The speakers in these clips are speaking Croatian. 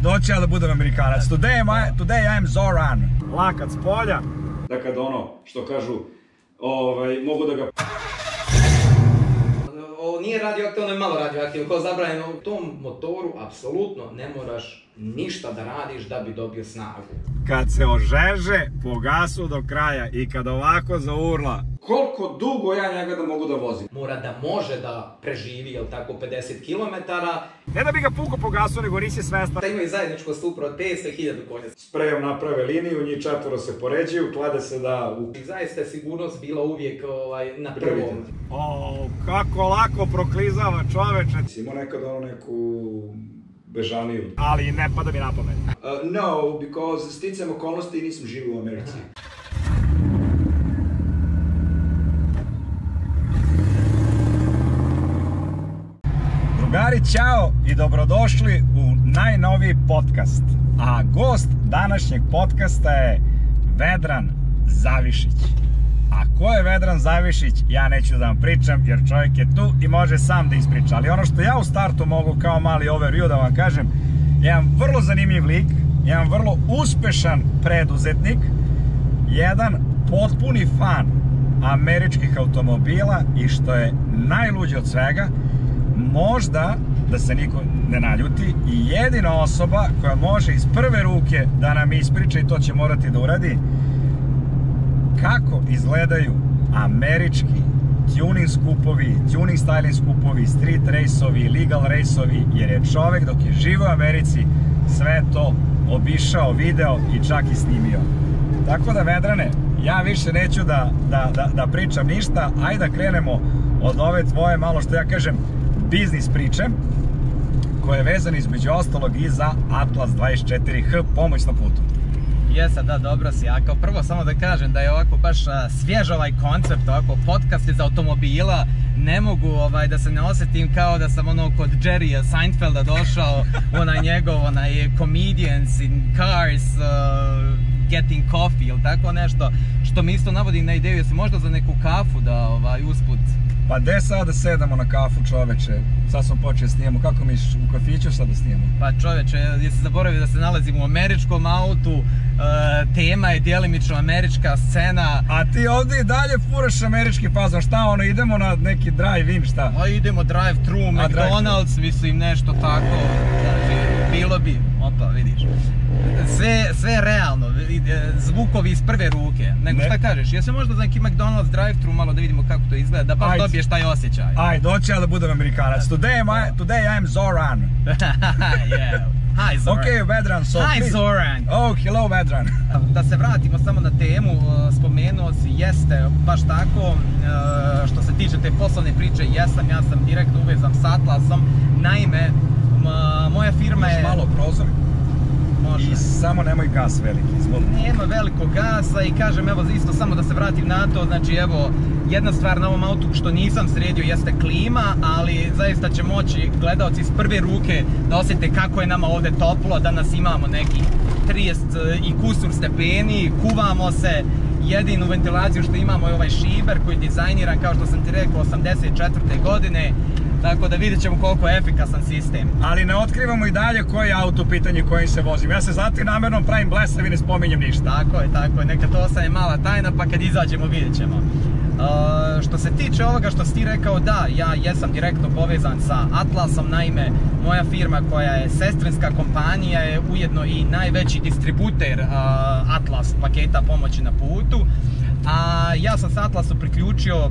doći ja da budem Amerikanac. Today I am Zoran. Lakat s polja. Da kad ono, što kažu, mogu da ga... Ovo nije radioaktivno i malo radioaktivno, kao zabranjeno. U tom motoru apsolutno ne moraš ništa da radiš da bi dobio snagu. Kad se ožeže po gasu do kraja i kad ovako zaurla, koliko dugo ja njega da mogu da vozim? Mora da može da preživi, jel tako, 50 km. Ne da bi ga pukao po gasu, nego nisi svestan. Da imaju zajedničko stupro od 500 i 1000 konja. Sprejom naprave liniju, njih 4 se poređuju, klade se da... I zaista je sigurnost bila uvijek na prvom. Kako lako proklizava čoveče. Si imao nekad neku... bežaniju. Ali ne pada mi na pamet. No, because sticajem okolnosti nisam živio u Americi. Drugari, ćao i dobrodošli u najnoviji podcast. A gost današnjeg podcasta je Vedran Zavišić. A ko je Vedran Zavišić, ja neću da vam pričam jer čovjek je tu i može sam da ispriča. Ali ono što ja u startu mogu kao mali overview da vam kažem, jedan vrlo zanimljiv lik, jedan vrlo uspešan preduzetnik, jedan potpuni fan američkih automobila i što je najluđe od svega, možda, da se niko ne naljuti, i jedina osoba koja može iz prve ruke da nam ispriča, i to će morati da uradi, kako izgledaju američki tuning skupovi, tuning styling skupovi, street race-ovi, legal race-ovi, jer je čovek dok je živio u Americi sve to obišao, video i čak i snimio. Tako da, Vedrane, ja više neću da pričam ništa, ajde da krenemo od ove tvoje, malo što ja kažem, biznis priče, koja je vezana između ostalog i za Atlas 24H, pomoć na putu. Jesa, da, dobro si. A kao prvo samo da kažem da je ovako baš svjež ovaj koncept, ovako podcast iz automobila. Ne mogu da se ne osjetim kao da sam kod Jerrya Seinfelda došao, njegov comedians in cars, getting coffee ili tako nešto, što mi isto navodi na ideju, jesi možda za neku kafu da usput. Pa gde sad da sedamo na kafu, čoveče? Sad smo počeli snijemo, kako misliš, u kafiću sad da snijemo? Pa čoveče, jesi zaboravio da se nalazimo u američkom autu, tema je djelimično američka scena. A ti ovdje i dalje furaš američki fazon, šta idemo na neki drive-in, šta? Pa idemo drive-thru, McDonald's, mislim nešto tako, bilo bi, opa vidiš. Sve realno, zvukovi iz prve ruke. Nego šta kažeš, jesi možda za neki McDonald's drive-thru malo da vidimo kako to izgleda, da baš dobiješ taj osjećaj? Ajde, doći ja da budem Amerikanac. Today I am Zoran. Yeah. Hi Zoran. Okay, Vedran, so Hi please. Zoran. Oh, hello Vedran. Da se vratimo samo na temu, spomenuo si, jeste, baš tako, što se tiče te poslovne priče, ja sam direktno uvezan s Atlasom. Naime, moja firma je... Imaš malo prozor? I samo nemoj gas veliki, izvoli. Nema velikog gasa i kažem, evo, isto samo da se vratim na to, znači evo, jedna stvar na ovom autu što nisam sredio jeste klima, ali zaista će moći gledalci iz prve ruke da osjete kako je nama ovdje toplo, danas imamo nekih 30 i kusur stepeni, kuvamo se, jedinu ventilaciju što imamo je ovaj šiber koji je dizajniran, kao što sam ti rekao, 84. godine. Tako da vidjet ćemo koliko je efikasan sistem. Ali ne otkrivamo i dalje koji je auto pitanje kojim se vozim. Ja se zato namjerno pravim blesav i ne spominjem ništa. Tako je, neka to ostane mala tajna, pa kad izađemo vidjet ćemo. Što se tiče ovoga što si ti rekao, da, ja jesam direktno povezan sa Atlasom, naime, moja firma koja je sestrinska kompanija je ujedno i najveći distributer Atlas paketa pomoći na putu. A ja sam se Atlasu priključio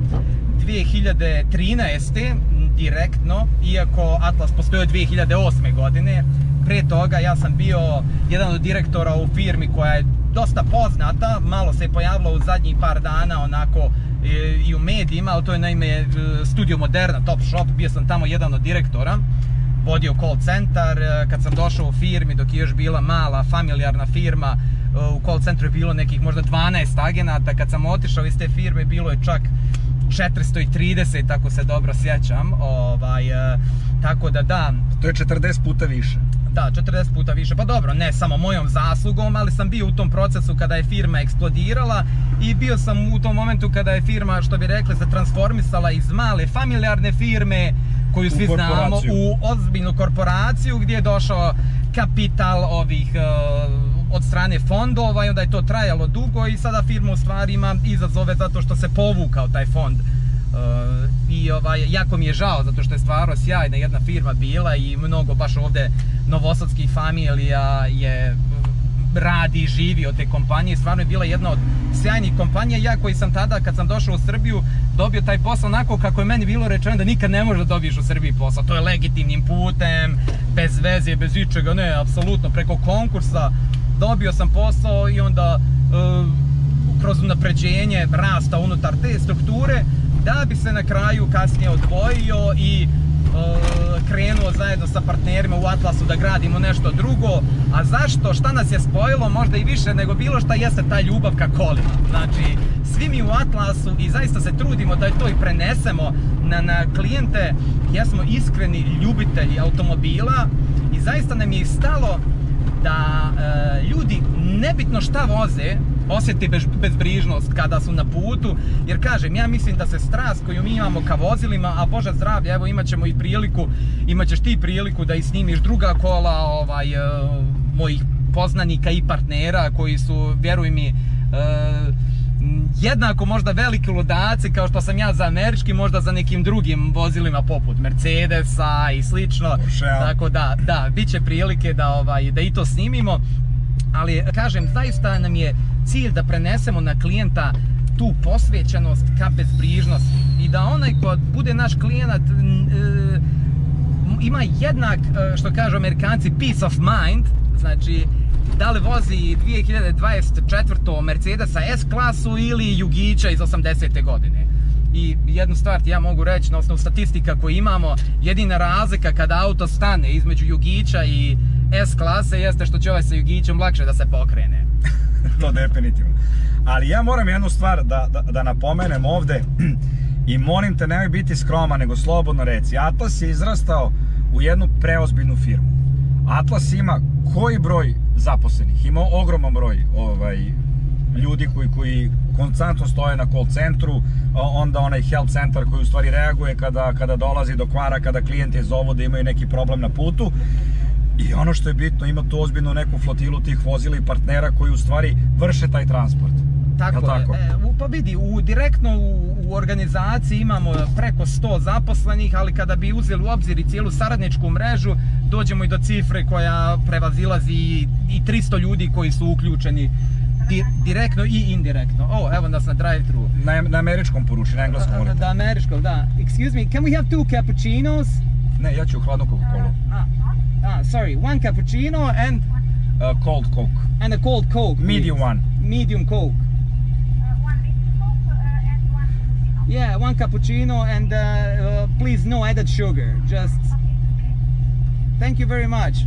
2013. direktno, iako Atlas postoji od 2008. godine. Pre toga ja sam bio jedan od direktora u firmi koja je dosta poznata, malo se je pojavilo u zadnjih par dana onako i u medijima, ali to je naime Studio Moderna, Top Shop, bio sam tamo jedan od direktora, vodio call centar. Kad sam došao u firmi, dok je još bila mala familijarna firma, u call centru je bilo nekih možda 12 agenata, kad sam otišao iz te firme bilo je čak 430, ako se dobro sjećam, tako da. To je 40 puta više. Da, 40 puta više, pa dobro, ne samo mojom zaslugom, ali sam bio u tom procesu kada je firma eksplodirala i bio sam u tom momentu kada je firma, što bi rekli, se transformisala iz male familijarne firme, koju svi znamo, u ozbiljnu korporaciju gdje je došao kapital ovih od strane fondova i onda je to trajalo dugo i sada firma u stvari ima izazove zato što se povukao taj fond. I jako mi je žao zato što je stvarno sjajna jedna firma bila i mnogo baš ovdje novosadskih familija je radi i živi od te kompanije. Stvarno je bila jedna od sjajnih kompanija. Ja koji sam tada kad sam došao u Srbiju dobio taj posao onako kako je meni bilo rečeno da nikad ne možeš da dobiješ u Srbiji posao. To je legitimnim putem, bez veze, bez ičega, ne, apsolutno preko konkursa dobio sam posao i onda kroz unapređenje rasta unutar te strukture da bi se na kraju kasnije odvojio i krenuo zajedno sa partnerima u Atlasu da gradimo nešto drugo. A zašto? Šta nas je spojilo? Možda i više nego bilo šta jeste ta ljubav ka kolima. Znači, svi mi u Atlasu i zaista se trudimo da to i prenesemo na klijente. Ja smo iskreni ljubitelji automobila i zaista nam je stalo da ljudi, nebitno šta voze, osjeti bezbrižnost kada su na putu, jer kažem, ja mislim da se strast koju mi imamo ka vozilima, a Bože zdravlje, evo imat ćemo i priliku, imat ćeš ti priliku da i snimiš druga kola mojih poznanika i partnera koji su, vjeruj mi, jednako možda veliki ludaci kao što sam ja za američki, možda za nekim drugim vozilima poput Mercedesa i slično. Tako da, bit će prilike da i to snimimo. Ali kažem, zaista nam je cilj da prenesemo na klijenta tu posvećenost ka bezbrižnosti i da onaj ko bude naš klijent ima jednak, što kažu Amerikanci, peace of mind. Znači, da li vozi 2024. Mercedesa S-klasu ili Jugića iz 80. godine. I jednu stvar ti ja mogu reći, na osnovu statistika koje imamo, jedina razlika kada auto stane između Jugića i S-klase jeste što će ovaj sa Jugićem lakše da se pokrene. To definitivno. Ali ja moram jednu stvar da napomenem ovde i molim te, nemoj biti skroman, nego slobodno reci. Atlas je izrastao u jednu preozbiljnu firmu. Atlas ima koji broj zaposlenih? Ima ogroman broj ljudi koji konstantno stoje na call centru, onda onaj help centar koji u stvari reaguje kada dolazi do kvara, kada klijenti zovu da imaju neki problem na putu. I ono što je bitno, ima tu ozbiljno neku flotilu tih vozila i partnera koji u stvari vrše taj transport. Tako je. Pa vidi, direktno u organizaciji imamo preko 100 zaposlenih, ali kada bi uzeli u obzir i cijelu saradničku mrežu, dođemo i do cifre koja prevazilazi i 300 ljudi koji su uključeni direktno i indirektno. Evo nas na drive-thru. Na američkom poruči, na engleskom molim. Da, američkom, da. Excuse me, can we have 2 cappuccinos? Ne, ja ću hladnu Coca-Cola. Sorry, 1 cappuccino and... cold Coke. And a cold Coke, medium one. Medium Coke. 1 medium Coke and 1 cappuccino. Yeah, 1 cappuccino and please no added sugar. Just... Thank you very much.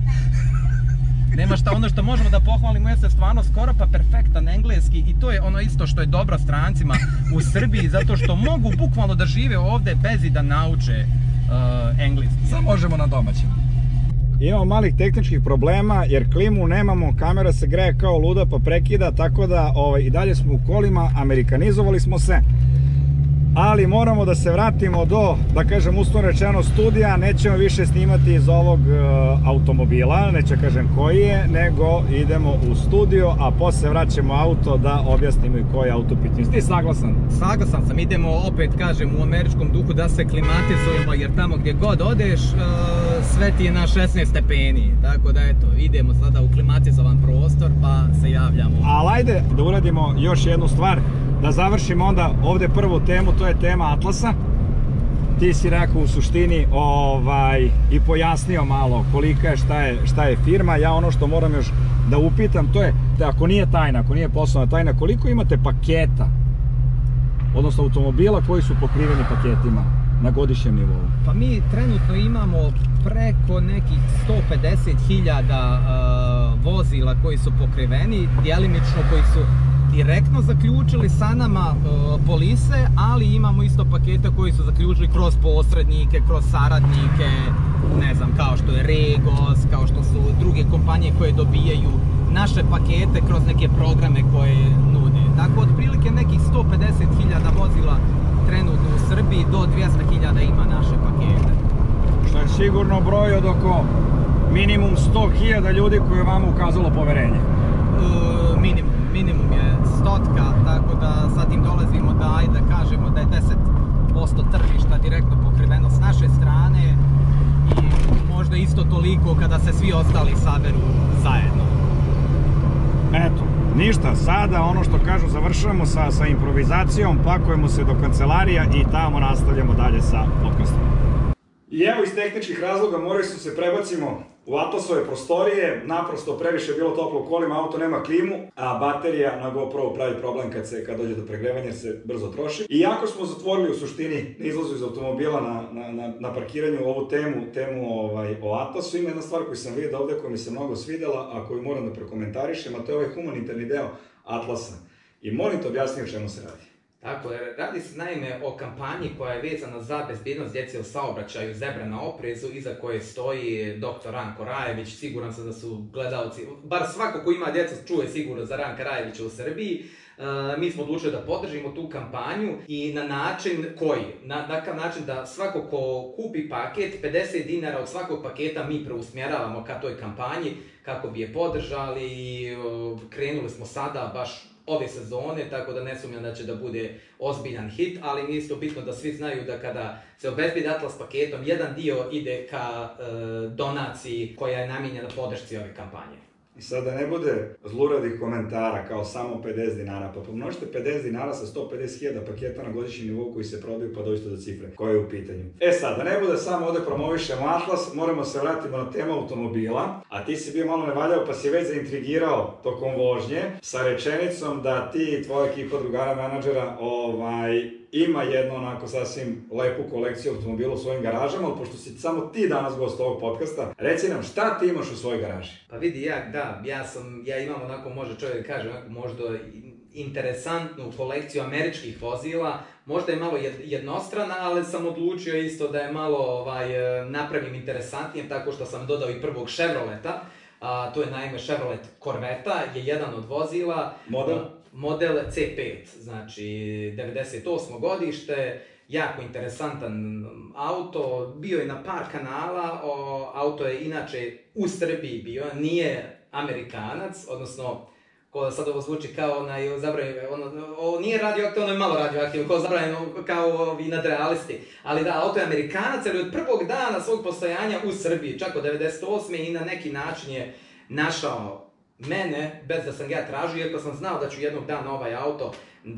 Nema šta, ono što možemo da pohvalimo jeste stvarno skoro pa perfektan engleski i to je ono isto što je dobro strancima u Srbiji, zato što mogu bukvalno da žive ovdje bez i da nauče engleski. Samo možemo na domaćem. Imamo malih tehničkih problema jer klimu nemamo, kamera se greje kao luda pa prekida, tako da i dalje smo u kolima, amerikanizovali smo se. Ali moramo da se vratimo do, da kažem uslovno rečeno, studija. Nećemo više snimati iz ovog automobila, neću kažem koji je, nego idemo u studio, a posle vraćamo auto da objasnimo i koji je auto pitanje. Ti saglasan? Saglasan sam, idemo opet kažem u američkom duhu da se klimatizujemo, jer tamo gdje god odeš sve ti je na 16 stepeni, tako da eto, idemo sada u klimatizovan prostor pa se javljamo. Ali ajde da uradimo još jednu stvar, da završimo onda ovdje prvu temu, to je tema Atlasa. Ti si rekao u suštini i pojasnio malo kolika je, šta je firma. Ja ono što moram još da upitam, to je, ako nije tajna, ako nije poslovna tajna, koliko imate paketa, odnosno automobila koji su pokriveni paketima na godišnjem nivou? Pa mi trenutno imamo preko nekih 150.000 vozila koji su pokriveni, djelimično koji su direktno zaključili sa nama polise, ali imamo isto paketa koji su zaključili kroz posrednike, kroz saradnike, ne znam, kao što je Regos, kao što su druge kompanije koje dobijaju naše pakete kroz neke programe koje nude. Tako, otprilike nekih 150.000 vozila trenutno u Srbiji, do 200.000 ima naše pakete. Što je sigurno broj od oko minimum 100.000 ljudi koji je vama ukazalo poverenje. Minimum je 100, tako da sad tim dolazimo da, ajde da kažemo da je 10% tržišta direktno pokriveno s naše strane i možda isto toliko kada se svi ostali saberu zajedno. Eto, ništa, sada ono što kažu završavamo sa improvizacijom, pakujemo se do kancelarija i tamo nastavljamo dalje sa podcastom. I evo, iz tehničkih razloga morali smo se prebacimo u Atlasove prostorije, naprosto previše je bilo toplo u kolima, auto nema klimu, a baterija na GoPro pravi problem kad dođe do pregrevanja jer se brzo troši. Iako smo zatvorili u suštini na izlazu iz automobila na parkiranju ovu temu o Atlasu, ima jedna stvar koju sam vidio ovdje koja mi se mnogo svidjela, a koju moram da prokomentarišem, a to je ovaj humanitarni deo Atlasa. I molim te objasniti o čemu se radi. Tako je, radi se naime o kampanji koja je vezana za bezbjednost djece u saobraćaju Zebra na oprezu, iza koje stoji dr. Ranko Rajević. Siguran sam da su gledalci, bar svako ko ima djecu čuje sigurno za Ranka Rajevića u Srbiji. Mi smo odlučili da podržimo tu kampanju i na način koji? Na takav način da svako ko kupi paket, 50 dinara od svakog paketa mi preusmjeravamo ka toj kampanji kako bi je podržali i krenuli smo sada baš ove sezone, tako da ne sumnjam da će da bude ozbiljan hit, ali mi isto bitno da svi znaju da kada se obezbedi Atlas paketom, jedan dio ide ka donaciji koja je namijenjena podršci ove kampanje. I sad da ne bude zluradih komentara kao samo 50 dinara, pa pomnožite 50 dinara sa 150.000 paketa na godišnjem nivou koji se prodaju pa dođete do cifre koja je u pitanju. E sad, da ne bude samo ovdje promovišemo Atlas, moramo se vratiti na temu automobila, a ti si bio malo nevaljao pa si već zaintrigirao tokom vožnje sa rečenicom da ti i tvoja ekipa drugara menadžera ima jednu onako sasvim lepu kolekciju automobila u svojim garažama, ali pošto si samo ti danas gost ovog podcasta, reci nam šta ti imaš u svojoj garaži? Pa vidi, ja imam onako, može čovjek kaže, možda interesantnu kolekciju američkih vozila, možda je malo jednostrana, ali sam odlučio isto da je malo napravim interesantnijem tako što sam dodao i prvog Chevroleta. To je naime Chevrolet Corvetta, je jedan od vozila. Model C5, znači 98. godište, jako interesantan auto, bio je na par kanala, auto je inače u Srbiji bio, nije Amerikanac, odnosno, sad ovo zvuči kao ovo nije radioaktivno, ono je malo radioaktivno, kao zabranjeno, kao ovi nadrealisti, ali da, auto je Amerikanac, ali od prvog dana svog postojanja u Srbiji, čak od 98. i na neki način je našao mene, bez da sam ga tražio, iako sam znao da ću jednog dana ovaj auto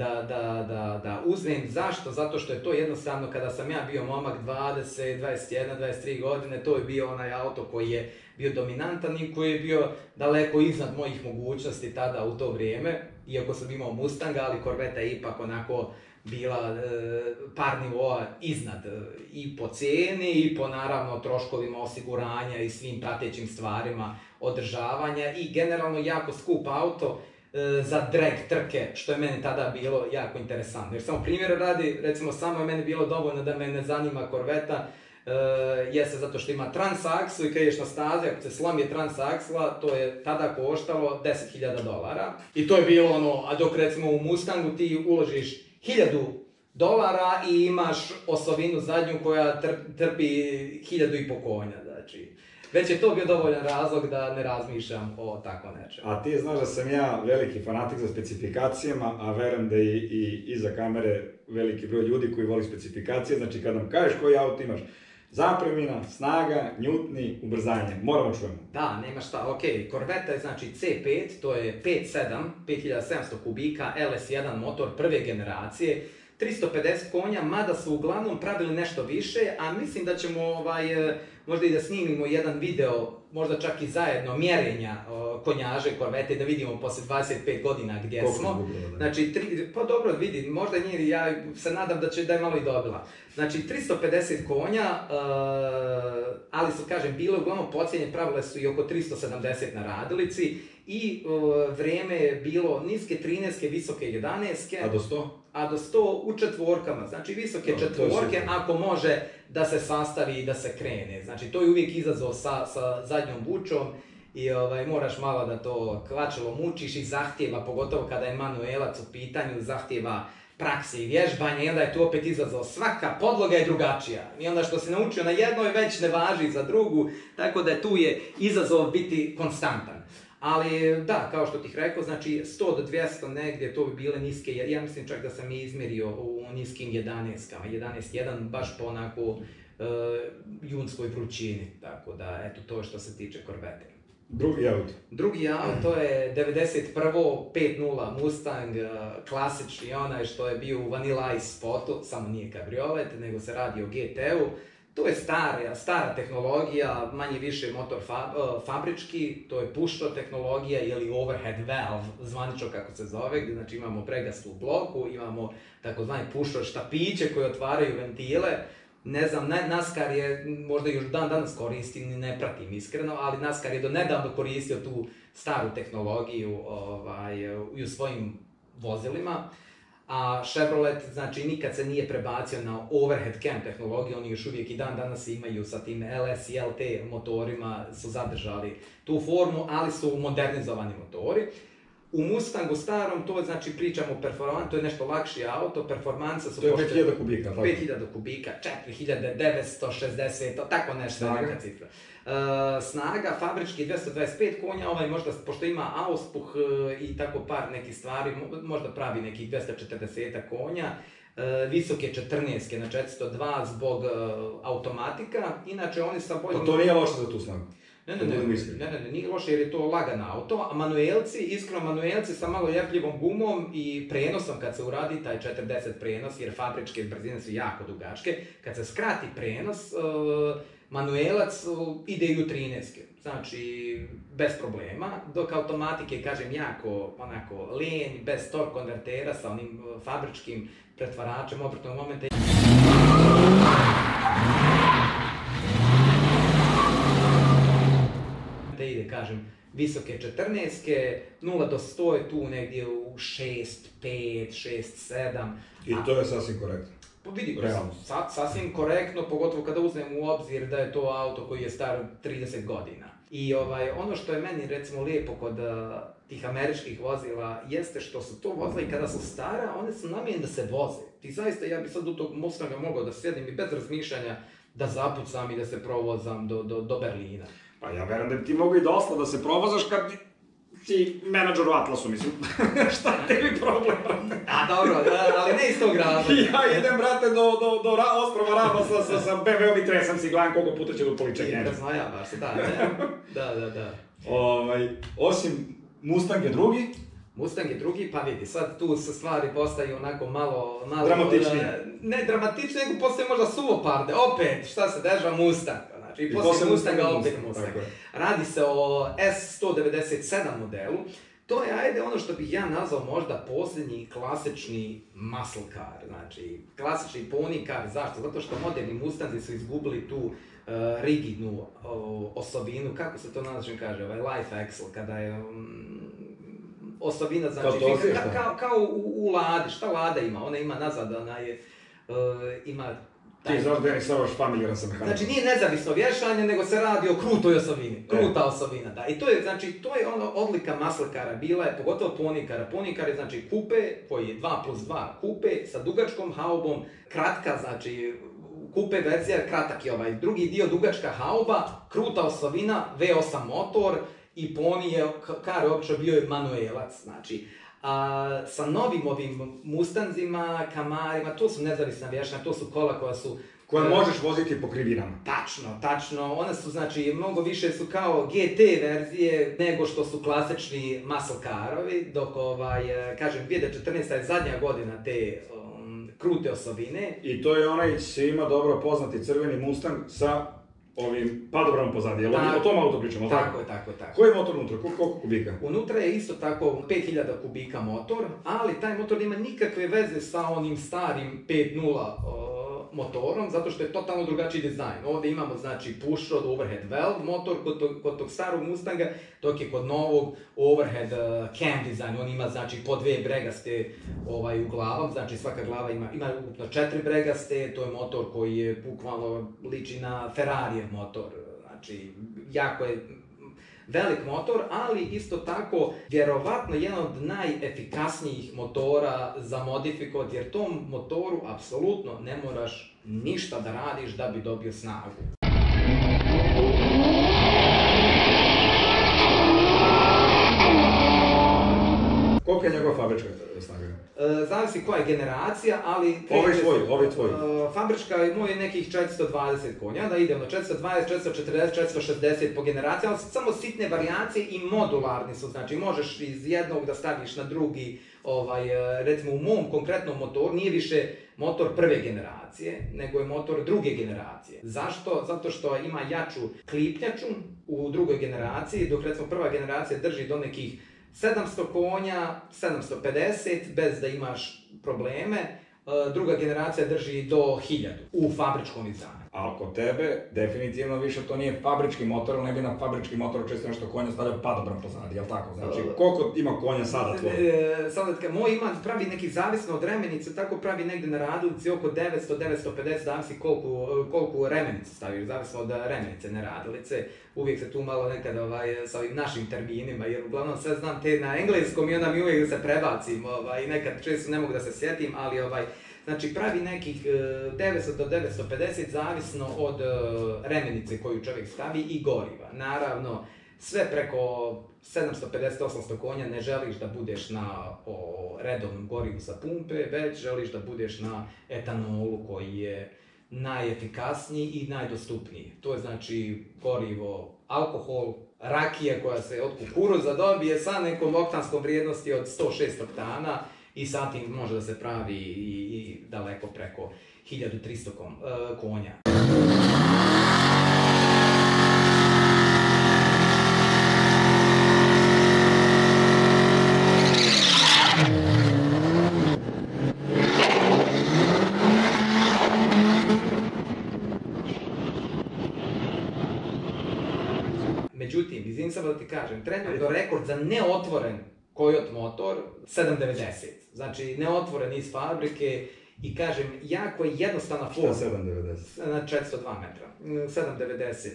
da uzmem. Zašto? Zato što je to jednostavno, kada sam ja bio momak 20, 21, 23 godine, to je bio onaj auto koji je bio dominantan i koji je bio daleko iznad mojih mogućnosti tada u to vrijeme, iako sam imao Mustanga, ali Corvetta je ipak onako bila par nivoa iznad i po cijeni i po naravno troškovima osiguranja i svim pratećim stvarima održavanja i generalno jako skup auto za drag trke, što je meni tada bilo jako interesantno. Jer samo primjer radi, recimo samo je meni bilo dovoljno da me ne zanima Corvetta, jeste zato što ima transakslu i kad ješ na stazi, ako se slomi transaksla, to je tada koštalo $10.000. I to je bilo ono, a dok recimo u Mustangu ti uložiš $1.000 i imaš osovinu zadnju koja trpi 1.500 konja, znači. Već je to bio dovoljan razlog da ne razmišljam o tako nečemu. A ti znaš da sam ja veliki fanatik za specifikacijama, a verujem da i iza kamere veliki broj ljudi koji voli specifikacije. Znači kad nam kažeš koji auto imaš, zapremina, snaga, njutni, ubrzanje, moramo čujemo. Da, nema šta, ok, Corvetta je znači C5, to je 5.7, 5700 kubika, LS1 motor prve generacije, 350 konja, mada su uglavnom pravili nešto više, a mislim da ćemo možda i da snimimo jedan video, možda čak i zajedno, mjerenja konjaže Corvette, da vidimo posle 25 godina gdje smo. Znači, pa dobro vidi, možda nije, ja se nadam da je malo i dobila. Znači, 350 konja, ali su, kažem, bile uglavnom pocijenje, pravile su i oko 370 na radilici i vrijeme je bilo niske 13, visoke 11. A do 100? A do 100 u četvorkama, znači visoke četvorke ako može da se sastavi i da se krene. Znači to je uvijek izazov sa zadnjom bučom i moraš malo da to klačilo mučiš i zahtjeva, pogotovo kada je manuelac u pitanju, zahtjeva prakse i vježbanja i onda je tu opet izazov. Svaka podloga je drugačija i onda što se naučio na jednoj već ne važi za drugu, tako da tu je izazov biti konstantan. Ali da, kao što tih rekao, znači 100 do 200 negdje, to bi bile niske, ja mislim čak da sam je izmjerio u niskim 11-kama, 11.1 baš po onako junskoj vrućini, tako da eto to je što se tiče Corvette. Drugi auto je 91. 5.0 Mustang, klasični onaj što je bio u Vanilla Ice spotu, samo nije kabriolet, nego se radi o GT-u. To je stara tehnologija, manje više motor fabrički, to je push rod tehnologija ili overhead valve, zvanično kako se zove, gdje znači imamo pregastu u bloku, imamo takozvani push rod štapiće koji otvaraju ventile. Ne znam, NASCAR je možda još dan danas koristi, ne pratim iskreno, ali NASCAR je do nedavno koristio tu staru tehnologiju i u svojim vozilima. A Chevrolet, znači, nikad se nije prebacio na overhead cam tehnologiju, oni još uvijek i dan danas imaju sa tim LS i LT motorima, su zadržali tu formu, ali su modernizovani motori. U Mustangu starom, to je, znači, pričamo o performansu, to je nešto lakši auto, performansa su... To je 5000 kubika, tako? 5000 kubika, 4960, tako nešto je neka cifra. Snaga, fabrički 225 konja, ovaj možda, pošto ima auspuh i tako par nekih stvari, možda pravi nekih 240 konja. Visoke 14 na 402 zbog automatika, inače oni sa boljim... Pa to nije loše za tu snagu? Ne, nije loše jer je to lagan auto, a manuelci sa malo ljepljivom gumom i prenosom kad se uradi taj 40 prenos, jer fabričke brzine su jako dugačke, kad se skrati prenos, manuelac ide i u 13, znači bez problema, dok automatike, kažem, jako onako lijen, bez torque konvertera sa onim fabričkim pretvaračem obrtnog momenta. Ide, kažem, visoke 14-ke, 0 do 100 je tu negdje u 6, 5, 6, 7. I to je sasvim korektno. Pa vidi, sasvim korektno, pogotovo kada uzmem u obzir da je to auto koji je star 30 godina. I ono što je meni recimo lijepo kod tih američkih vozila jeste što su to vozila i kada su stara, one su namijenjene da se voze. Ti zaista, ja bi sad u tog Mustanga mogao da sjedim i bez razmišljanja da zapucam i da se provozam do Berlina. Pa ja verujem da bi ti mogu i dosta da se provozaš kad si menadžer u Atlasu, mislim. Šta je tebi problem, brate? A dobro, ali ne iz tog razloga. Ja idem, brate, do Ostrova Raba sa BMW-om i tresam si, gledam koliko puta će do poličak njena. I razmajavaš se, da. Osim Mustang je drugi. Mustang je drugi, pa vidi, sad tu se stvari postaju onako malo... Dramatičnije. Ne dramatičnije, nego postoje možda suvoparde. Opet, šta se dešava Mustang? Znači, poslije Mustanga opet Mustang. Radi se o S197 modelu. To je, ajde, ono što bih ja nazvao možda posljednji klasični muscle car. Znači, klasični pony car. Zašto? Zato što moderni Mustanzi su izgubili tu rigidnu osobinu, kako se to način kaže, life axle, kada je osobina, znači, kao u Ladi. Šta Lada ima? Ona ima nazad, ona je, ima... Ti znaš da ja nisam baš familijaran sa mehanikom. Znači nije nezavisno vješanje, nego se radi o krutoj osobini. Kruta osobina, da. I to je, znači, to je ono odlika muscle cara bila je, pogotovo pony cara. Pony car je, znači, kupe, koji je 2+2 kupe, sa dugačkom haubom, kratka, znači, kupe verzija, kratak je ovaj. Drugi dio, dugačka hauba, kruta osobina, V8 motor i pony car je obično bio je manuelac, znači. A sa novim ovim Mustanzima, Kamarima, to su nezavisna vješanja, to su kola koja su... Koje možeš voziti po krivinama. Tačno. One su, znači, mnogo više su kao GT verzije nego što su klasični muscle carovi, dok, kažem, 2014. je zadnja godina te krute osobine. I to je onaj svima dobro poznati crveni Mustang sa ovim padobramom pozadije, o tom auto pričamo, tako? Tako. Koji je motor unutra? Koliko kubika? Unutra je isto tako 5000 kubika motor, ali taj motor nema nikakve veze sa onim starim 5.0 motorom, zato što je totalno drugačiji dizajn. Ovdje imamo, znači, push rod overhead valve motor kod tog starog Mustanga, dok je kod novog overhead cam dizajn. On ima, znači, po 2 bregaste u glavom, znači svaka glava ima ukupno 4 bregaste, to je motor koji je bukvalno liči na Ferrarijev motor, znači, jako je velik motor, ali isto tako vjerovatno jedan od najefikasnijih motora za modifikovati, jer tom motoru apsolutno ne moraš ništa da radiš da bi dobio snagu. Koliko je njegova fabrička snaga? Zavisi koja je generacija, ali... Ovi tvoji. Fabrička moj je nekih 420 konja, da idemo 420, 440, 460 po generaciji, ali samo sitne varijacije i modularni su, znači možeš iz jednog da staviš na drugi, recimo u mom konkretnom motoru nije više motor prve generacije, nego je motor druge generacije. Zašto? Zato što ima jaču klipnjaču u drugoj generaciji, dok recimo prva generacija drži do nekih 700 konja, 750 bez da imaš probleme, druga generacija drži do 1000 u fabričkom izdanju. A kod tebe, definitivno više to nije fabrički motor, ali ne bi na fabrički motor često nešto konja stavljao padobran pozadi, jel tako? Znači, koliko ima konja sada tvoje? Moj ima pravi neki zavisno od remenice, tako pravi negde na radilici oko 900-950, zavisi koliko remenice staviš, zavisno od remenice, ne radilice. Uvijek se tu malo nekad sa ovim našim terminima, jer uglavnom sve znam te na engleskom i onda mi uvijek se prebacim i nekad često ne mogu da se sjetim, ali znači pravi nekih 900 do 950 zavisno od remenice koju čovjek stavi i goriva. Naravno, sve preko 750-800 konja ne želiš da budeš na redovnom gorivu sa pumpe, već želiš da budeš na etanolu koji je najefikasniji i najdostupniji. To je znači gorivo, alkohol, rakija koja se od kukuruza dobije sa nekom oktanskom vrijednosti od 106 oktana i sa tim može da se pravi i daleko preko 1300 konja. Međutim, izvinim samo da ti kažem, trenutno rekord za neotvoren Coyote motor 790. Znači, neotvoren iz fabrike i kažem, jako je jednostavna formula. Šta 790? Na 402 metra. 790.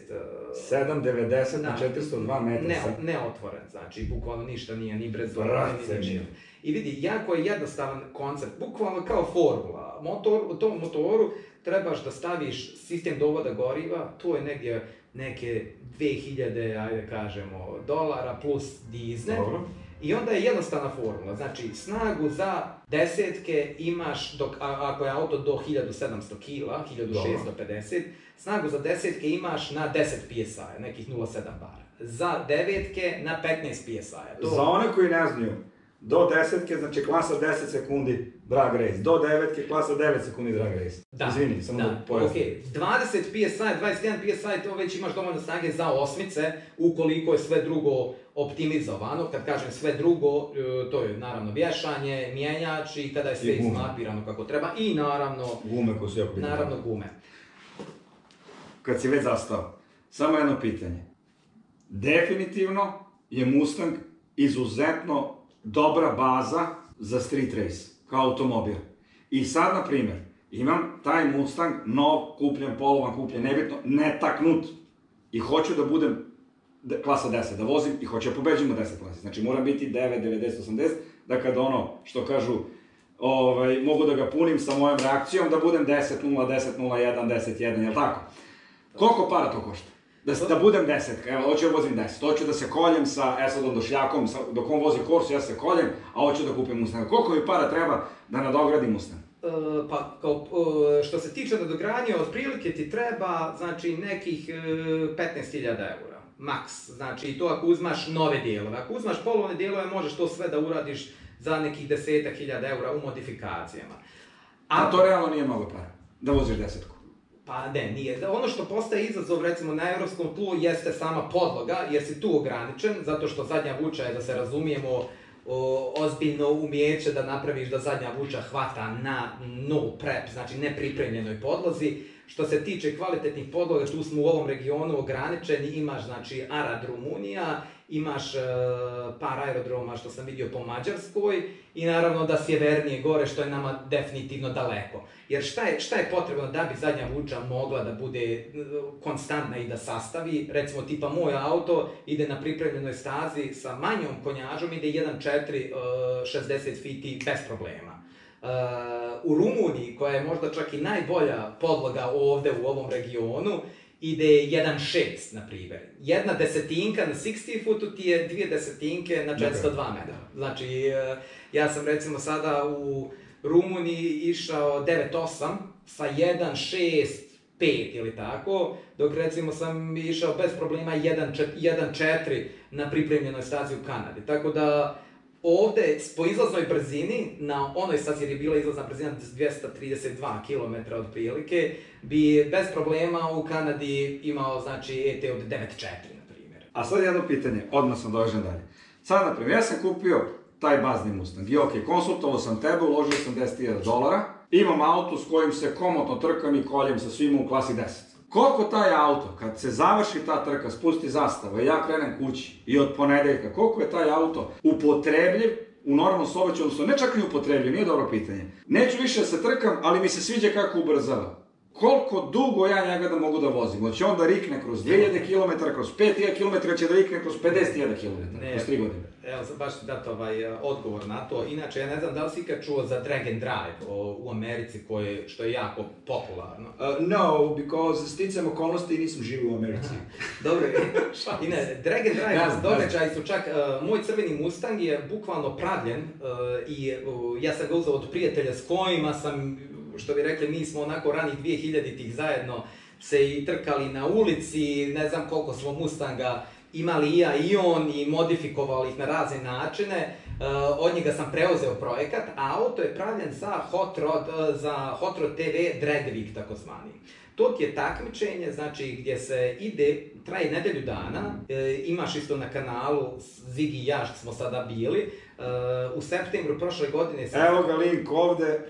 790 na 402 metra? Neotvoren, znači, bukvalno ništa nije, ni brezdoran, ni ničim. I vidi, jako je jednostavan koncept, bukvalno kao formula. U tom motoru trebaš da staviš sistem dovoda goriva, to je negdje neke 2000, ajde kažemo, dolara plus dizne. Dobro. I onda je jednostavna formula, znači snagu za desetke imaš, ako je auto do 1700 kila, 1650, snagu za desetke imaš na 10 psi, nekih 0,7 bara. Za devetke na 15 psi. Za one koji ne znaju, do desetke, znači klasa 10 sekundi drag race, do devetke klasa 9 sekundi drag race. Izvini, samo da pojasnim. 20 psi, 21 psi, to već imaš dovoljno snage za osmice, ukoliko je sve drugo optimizovano. Kad kažem sve drugo, to je naravno vješanje, mijenjač i kada je sve izmapirano kako treba i naravno gume koje su jako bitne. Naravno gume. Kad si već zastao, samo jedno pitanje. Definitivno je Mustang izuzetno dobra baza za street race, kao automobil. I sad, na primjer, imam taj Mustang, nov, kupljen, polovan, kupljen, nebitno, netaknut. I hoću da budem klasa 10, da vozim i hoću da pobeđim u 10 klasi. Znači, mora biti 9, 90, 80, da kada ono, što kažu, mogu da ga punim sa mojom reakcijom, da budem 10, 0, 10, 0, 1, 10, 1, jel' tako? Koliko para to košta? Da budem 10, evo, hoću da vozim 10, hoću da se koljem sa Esadom Došljakom, dok on vozi Corsu, ja se koljem, a hoću da kupim Mustang. Koliko mi para treba da nadogradim Mustang? Što se tiče nadogradnje, otprilike ti treba, znači, nekih 15.000 eura, maks. Znači, to ako uzmaš nove dijelove. Ako uzmaš polovne dijelove, možeš to sve da uradiš za nekih 10.000 eura u modifikacijama. A to realno nije mnogo para, da voziš 10-ku. Pa ne, nije. Ono što postaje izazov, recimo, na evropskom tlu jeste sama podloga, jer si tu ograničen, zato što zadnja vuča je, da se razumijemo, ozbiljno umijeće da napraviš da zadnja vuča hvata na no prep, znači nepripremljenoj podlozi. Što se tiče kvalitetnih podloga, tu smo u ovom regionu ograničeni, imaš, znači, Arad Rumunija imaš par aerodroma što sam vidio po Mađarskoj i naravno da sjevernije gore što je nama definitivno daleko. Jer šta je potrebno da bi zadnja vuča mogla da bude konstantna i da sastavi? Recimo tipa moj auto ide na pripremljenoj stazi sa manjom konjažom, ide 1.4 60 fiti bez problema. U Rumuniji, koja je možda čak i najbolja podloga ovde u ovom regionu, ide 1.6, na primjer. Jedna desetinka na 60 footu ti je 2 desetinke na 402 metra. Znači, ja sam recimo sada u Rumuniji išao 9.8 sa 1.6.5 ili tako, dok recimo sam išao bez problema 1.4 na pripremljenoj stazi u Kanadi. Tako da, ovde, po izlaznoj brzini, na onoj stazi jer je bila izlazna brzina 232 km otprilike, bi bez problema u Kanadi imao, znači, ET od 9.4, na primjer. A sad jedno pitanje, odmah sam dovežem dalje. Sad, na primjer, ja sam kupio taj bazni Mustang i okej, konsultovao sam tebe, uložio sam $10.000, imam auto s kojim se komotno trkam i koljem sa svima u klasi 10. Koliko taj auto, kad se završi ta trka, spusti zastava i ja krenem kući i od ponedeljka, koliko je taj auto upotrebljiv u normalnom saobraćaju, odnosno ne čak ni upotrebljiv, nije dobro pitanje. Neću više da se trkam, ali mi se sviđa kako ubrzava. Koliko dugo ja njega da mogu da vozim? Hoće on da rikne kroz 2000 km, kroz 5000 km, će da rikne kroz 50.000 km, kroz 3 godine. Evo, baš ću dati odgovor na to. Inače, ja ne znam da li si ikad čuo za drag and drive u Americi, što je jako popularno. No, because sticajem okolnosti nisam živio u Americi. Dobro, drag and drive događaji su čak, moj crveni Mustang je bukvalno pravljen i ja sam ga uzeo od prijatelja s kojima sam, što bi rekli, mi smo onako ranih 2000-ih zajedno se i trkali na ulici, ne znam koliko smo Mustanga imali i ja i on i modifikovali ih na razne načine. Od njega sam preuzeo projekat, a auto je pravljen za Hot Rod TV Drag Week, takozvani. To ti je takmičenje, znači, gdje se ide, traje nedelju dana, imaš isto na kanalu, Zigi i ja što smo sada bili, u septembru prošle godine... Evo ga link ovde.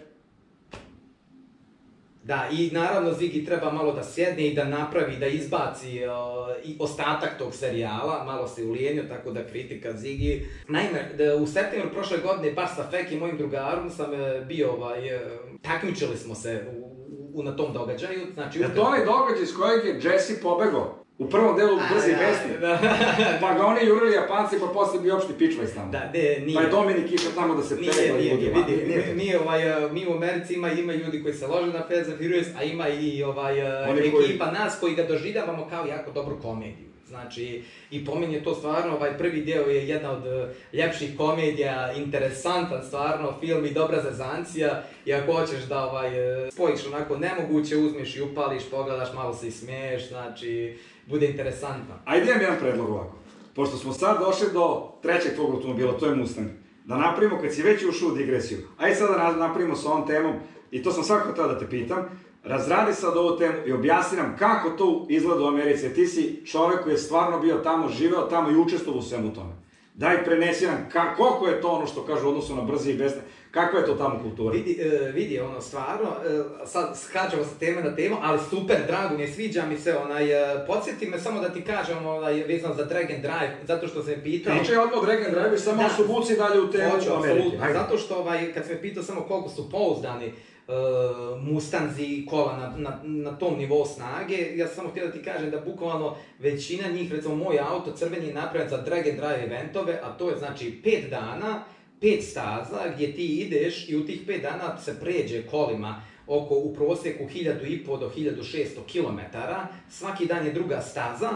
Da, i naravno Zigi treba malo da sjedne i da napravi, da izbaci i ostatak tog serijala, malo se ulijenio, tako da kritika Zigi. Naime, u septembru prošle godine, baš sa Fek i mojim drugarom sam bio, takmičili smo se na tom događaju. Znači, je to onaj događaj s kojeg je Jesse pobegao? U prvom delu brzi besni. Pa ga oni jurili Japanci, pa posle bi opšti pičvaj s tamo. Da, nije. Pa je Dominik išao tamo da se pegla i ljudi. Mi u Americi ima ljudi koji se lože na Fast and Furious, a ima i ekipa nas koji ga doživljavamo kao jako dobru komediju. Znači, i po meni je to stvarno, prvi deo je jedna od ljepših komedija, interesantan stvarno film i dobra zezancija. I ako hoćeš da spojiš onako nemoguće, uzmeš i upališ, pogledaš, malo se i smiješ, znači, bude interesantno. Ajde, imam jedan predlog ovako. Pošto smo sad došli do trećeg tvog automobila, to je Mustang, da napravimo, kad si već ušao u digresiju, ajde sad da napravimo sa ovom temom, i to sam svakako htio da te pitam, razradi sad ovu temu i objasni nam kako to izgleda u Americi. Ti si čovek koji je stvarno bio tamo, živeo tamo i učestvovao u svemu tome. Daj, prenesi nam koliko je to ono što kažu odnosno na brzi i besne, kakva je to tamo kultura? Vidi, stvarno, sad skačemo sa teme na temu, ali super, drago mi je, sviđa mi se, podsjeti me samo da ti kažem vezano za drag and drive, zato što sam me pitao... Pričaj odmah o drag and drive i samo su buci dalje u temu Amerike. Zato što kad sam me pitao samo koliko su pouzdani Mustangzi i kola na tom nivou snage, ja sam samo htio da ti kažem da bukvalno većina njih, recimo moj auto crveni je napravljen za drag and drive eventove, a to je znači 5 dana, 5 staza gdje ti ideš i u tih 5 dana se pređe kolima oko u prosjeku 1500 do 1600 km, svaki dan je druga staza.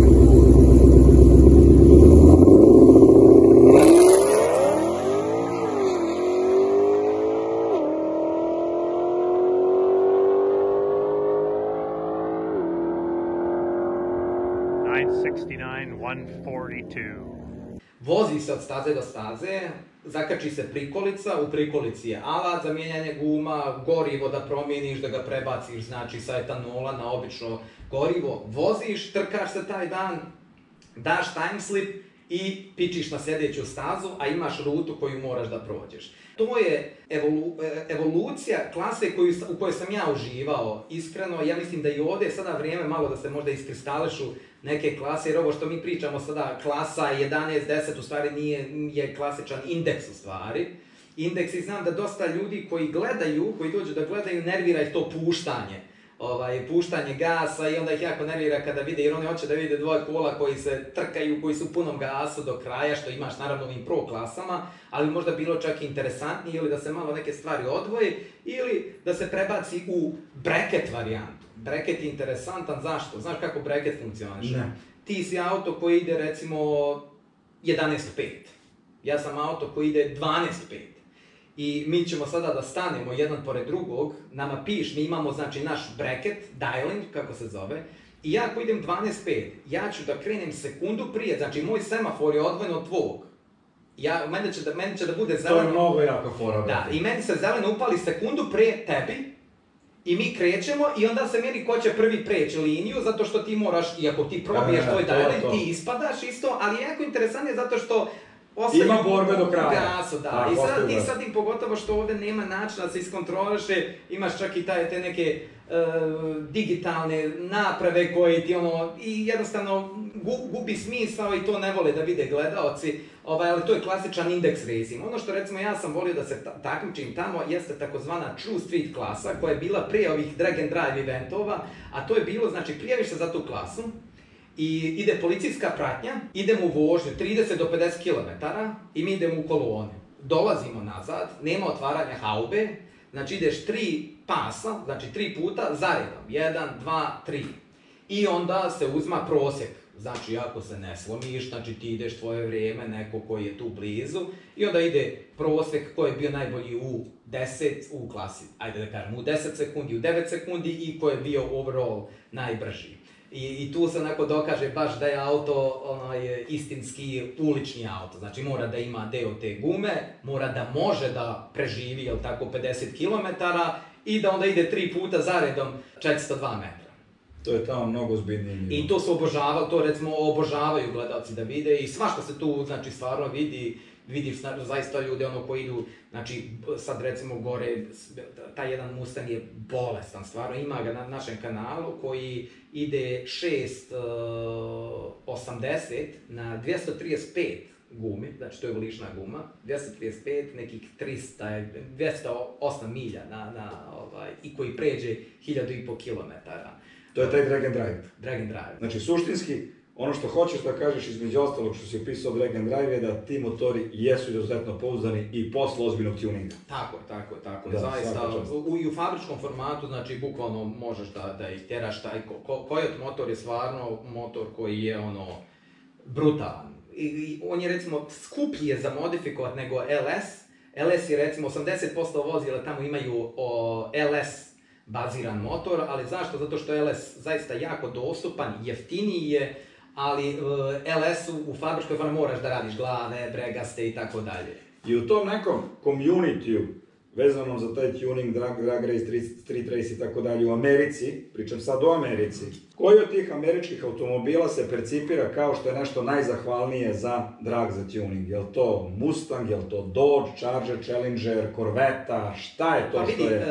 Vozi se od staze do staze, zakači se prikolica, u prikolici je alat za mijenjanje guma, gorivo da promijeniš, da ga prebaciš, znači sa etanola na obično gorivo, voziš, trkaš se taj dan, daš timeslip i pičiš na sljedeću stazu, a imaš rutu koju moraš da prođeš. To je evolucija klase u kojoj sam ja uživao, iskreno, ja mislim da i ovdje je sada vrijeme malo da se možda iskristališu neke klase, jer ovo što mi pričamo sada, klasa 11, 10, u stvari je klasičan indeks u stvari. Indeks, i znam da dosta ljudi koji dođu da gledaju, nervira ih to puštanje gasa, i onda ih jako nervira kada vide, jer oni hoće da vide dvoje kola koji se trkaju, koji su u punom gasu do kraja, što imaš naravno u ovim pro klasama, ali možda bilo čak interesantnije, ili da se malo neke stvari odvoje, ili da se prebaci u bracket varijantu. Bracket je interesantan, zašto? Znaš kako bracket funkcioniše? Ne. Ti si auto koji ide recimo 11.5. Ja sam auto koji ide 12.5. I mi ćemo sada da stanemo jedan pored drugog, nama mi imamo znači naš bracket, dialing, kako se zove, i ja ako idem 12.5, ja ću da krenem sekundu prije, znači moj semafor je odvojen od tvog. Meni će da bude zeleno. To je mnogo jako fora. Da, i meni se zeleno upali sekundu prije tebi, i mi krećemo, i onda se meni ko će prvi preći liniju, zato što ti moraš, iako ti probiješ tvoj dialing, ti ispadaš isto, ali je jako interesantnije zato što ima borbe do kraja. Gasu, da. I sad im pogotovo što ovdje nema načina da se iskontroliše, imaš čak i te neke digitalne naprave koje ti i jednostavno gubi smisao i to ne vole da vide gledaoci, ali to je klasičan index racing. Ono što recimo ja sam volio da se takmičim tamo jeste takozvana True Street klasa koja je bila prije ovih drag and drive eventova, a to je bilo, znači prijaviš se za tu klasu, i ide policijska pratnja, idemo u vožnju 30 do 50 km i mi idemo u kolone. Dolazimo nazad, nema otvaranja haube, znači ideš 3 pasa, znači 3 puta zaredom, 1, 2, 3. I onda se uzma prosjek, znači ako se ne slomiš, znači ti ideš tvoje vrijeme, neko koji je tu blizu, i onda ide prosjek koji je bio najbolji u 10, u klasi, ajde da kažem, u 10 sekundi, u 9 sekundi, i koji je bio overall najbrži. I tu se onako dokaže baš da je auto istinski ulični auto, znači mora da ima deo te gume, mora da može da preživi, jel tako, 50 km i da onda ide 3 puta zaredom 402 metra. To je tamo mnogo zbiljnije. I to su to recimo obožavaju gledalci da vide, i svašta se tu znači stvarno vidiš zaista ljude koji idu, znači sad recimo gore, taj jedan Mustang je bolestan, stvarno ima ga na našem kanalu koji ide 680 na 235 gumi, znači to je velična guma, 235, nekih 208 milja i koji pređe 1500 km. To je taj drag and drive. Drag and drive. Znači suštinski, ono što hoćeš da kažeš između ostalog što si opisao drag and drive je da ti motori jesu izuzetno pouzdani i posle ozbiljnog tuninga. Tako. Da, zaista, i u fabričkom formatu, znači bukvalno možeš da ih tjeraš. Coyote motor je stvarno motor koji je brutalan. I on je recimo skuplji za modifikovat nego LS. LS je recimo 80% vozila tamo imaju LS baziran motor, ali zašto? Zato što je LS zaista jako dostupan, jeftiniji je, ali LS u fabričkoj formi moraš da radiš glave, bregaste i tako dalje. I u tom nekom community-u, vezanom za taj tuning, drag race, street race i tako dalje u Americi, pričam sad o Americi, koji od tih američkih automobila se percipira kao što je nešto najzahvalnije za drag za tuning? Je li to Mustang, je li to Dodge, Charger, Challenger, Corvetta, šta je to što je?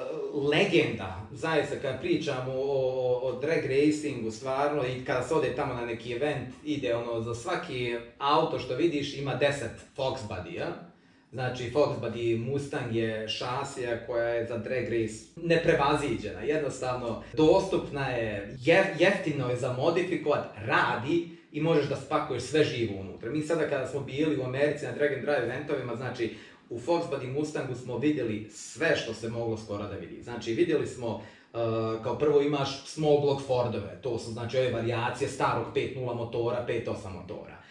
Legenda, zaista kad pričamo o drag racingu stvarno, i kada se ode tamo na neki event, ide za svaki auto što vidiš ima 10 Fox Buddy-a. Znači, Fox Buddy Mustang je šasija koja je za drag race neprevaziđena, jednostavno dostupna je, jeftino je za modifikovat, radi i možeš da spakuješ sve živo unutra. Mi sada kada smo bili u Americi na drag and drive eventovima, znači u Fox Buddy Mustangu smo vidjeli sve što se moglo skoro da vidi. Znači vidjeli smo, kao prvo imaš small block Fordove, to su znači ove varijacije starog 5.0 motora, 5.8 motora.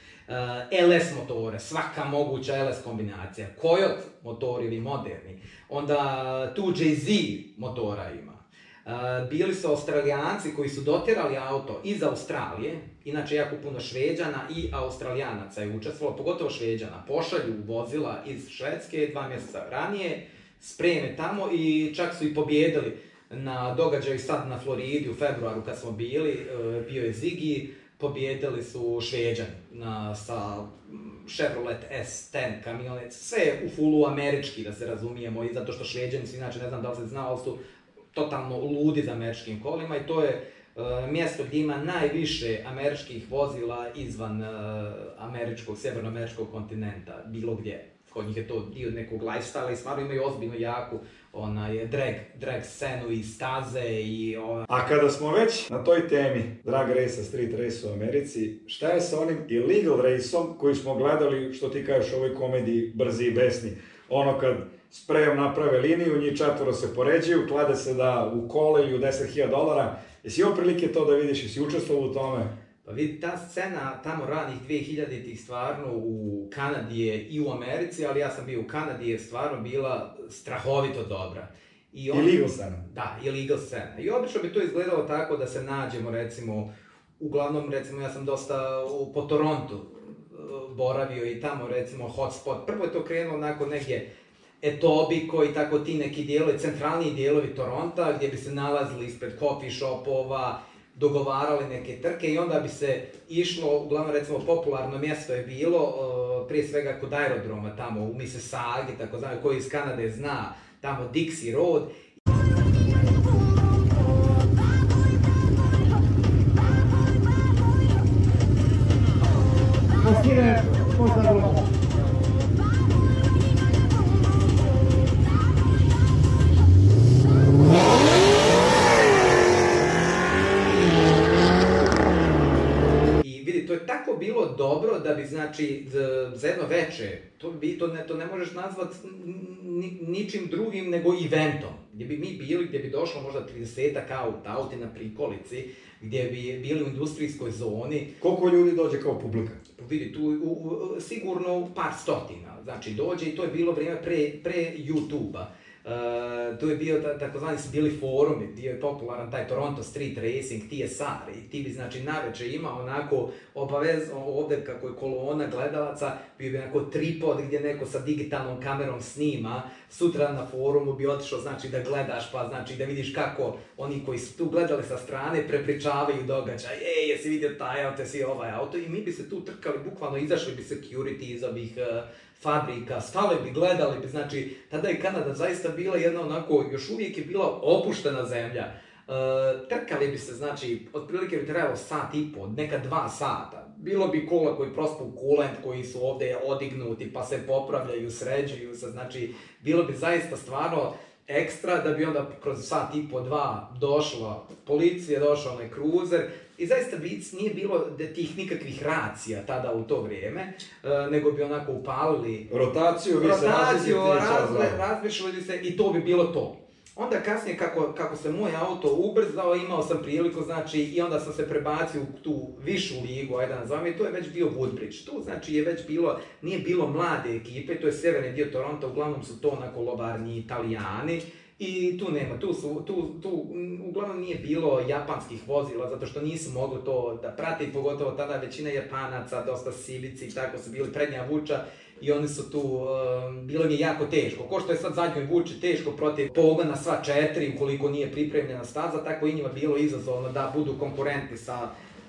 LS motore, svaka moguća LS kombinacija, Coyote motori ili moderni, onda tu Jay-Z motora ima. Bili su Australijanci koji su dotjerali auto iz Australije, inače jako puno Šveđana i Australijanaca je učestvovalo, pogotovo Šveđana, pošalju vozila iz Švedske 2 mjeseca ranije, spreme tamo i čak su i pobjedili na događaju sad na Floridi u februaru kad smo bili, bio je Ziggy, pobjedili su Šveđani sa Chevrolet S10 kamionet, sve u fullu američki da se razumijemo, i zato što Šveđani su inače, ne znam da li se znao, ali su totalno ludi za američkim kolima, i to je mjesto gdje ima najviše američkih vozila izvan severnoameričkog kontinenta, bilo gdje. Kod njih je to dio nekog lifestyle i stvarno imaju ozbiljno jaku drag scenu i staze i... A kada smo već na toj temi drag race, street race u Americi, šta je sa onim illegal raceom koji smo gledali, što ti kažeš u ovoj komediji Brzi i besni? Ono kad sprejom naprave liniju, njih 4 se poređuju, klade se da u kole ili u $10.000. Jesi imao prilike to da vidiš, jesi učestvovao u tome? Pa vidi, ta scena tamo ranih 2000-ih stvarno u Kanadi je i u Americi, ali ja sam bio u Kanadi, je stvarno bila strahovito dobra. Illegal scena? Da, illegal scena. I obično bi to izgledalo tako da se nađemo, recimo, uglavnom, recimo, ja sam dosta po Torontu boravio i tamo, recimo, hotspot. Prvo je to krenulo onako negdje Etobico i tako ti neki dijelovi, centralniji dijelovi Toronta, gdje bi se nalazili ispred coffee shopova, dogovarali neke trke i onda bi se išlo, uglavnom recimo popularno mjesto je bilo, prije svega kod aerodroma tamo u Mississaugi, tako znam, koji iz Kanade zna, tamo Dixie Road. Bilo dobro da bi, znači, za jedno veče, to ne možeš nazvati ničim drugim nego eventom, gdje bi mi bili, gdje bi došlo možda 30-ak auti na prikolici, gdje bi bili u industrijskoj zoni. Koliko ljudi dođe kao publika? Vidi, tu sigurno par stotina, znači dođe i to je bilo vrijeme pre YouTube-a. Tu je bio takozvani su bili forumi, bio je popularan taj Toronto Street Racing, TSR i ti bi znači navečer imao onako obavezno ovdje kako je kolona gledalaca, bio bi onako tripod gdje neko sa digitalnom kamerom snima, sutra na forumu bi otišao znači da gledaš pa znači da vidiš kako oni koji su tu gledali sa strane prepričavaju događaj, jesi vidio taj auto, jesi ovaj auto i mi bi se tu trkali, bukvalno izašli bi security iz ovih fabrika, stali bi, gledali bi, znači, tada je Kanada zaista bila jedna onako, još uvijek je bila opuštena zemlja. Trkali bi se, znači, otprilike bi trebalo sat i po, neka 2 sata. Bilo bi kola koji prospu kulent, koji su ovdje odignuti, pa se popravljaju, sređuju se, znači, bilo bi zaista stvarno ekstra da bi onda kroz sat i po 2 došla policija, došao onaj cruiser i zaista nije bilo tih nikakvih racija tada u to vrijeme, nego bi onako upalili rotaciju, razmišljali se i to bi bilo to. Onda kasnije kako se moj auto ubrzao, imao sam priliku, znači, i onda sam se prebacio u tu višu ligu, ajde nazovem, i to je već bio Woodbridge. Tu, znači, je već bilo, nije bilo mlade ekipe, to je severni dio Toronto, uglavnom su to onako lovarni Italijani, i tu nema, tu uglavnom nije bilo japanskih vozila, zato što nisu mogli to da prate, i pogotovo tada većina Japanaca, dosta sivici i tako su bili prednja vuča, i oni su tu, bilo mi je jako teško. Ko što je sad zadnjoj vuči teško protiv pogona sva 4, ukoliko nije pripremljena staza, tako i njima bilo izazovno da budu konkurenti sa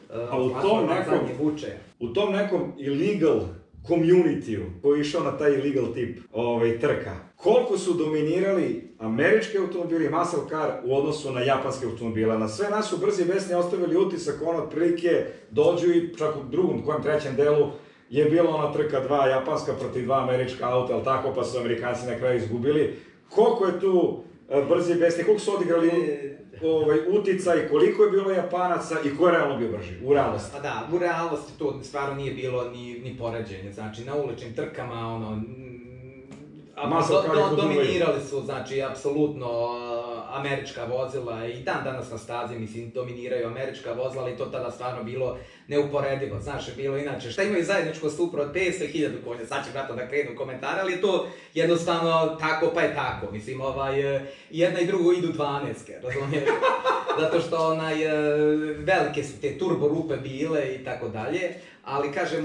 zadnje vuče. U tom nekom illegal community-u koji je išao na taj illegal tip trka, koliko su dominirali američki automobili, muscle car, u odnosu na japanske automobile? Na sve nas su Brzi i besni ostavili utisak, otprilike dođu i čak u drugom, trećem delu, je bila ona trka 2 japanska protiv 2 američka auta, ali tako, pa su Amerikanci na kraju izgubili. Koliko je tu Brzi i besni, koliko su odigrali uticaj, koliko je bilo Japanaca i ko je realno bio brži, u realnosti? Pa da, u realnosti to stvarno nije bilo ni poređenje, znači na uličnim trkama, dominirali su, znači, apsolutno američka vozila i dan danas na stazi, mislim, dominiraju američka vozila, ali to tada stvarno bilo neuporedivo, znaš, je bilo inače, šta imaju zajedničko Supra od 500.000 konja, sad će vratno da krenu komentare, ali je to jednostavno tako pa je tako, mislim, jedna i drugo idu 12-ke, razumiješ, zato što velike su te turbo rupe bile i tako dalje, ali kažem,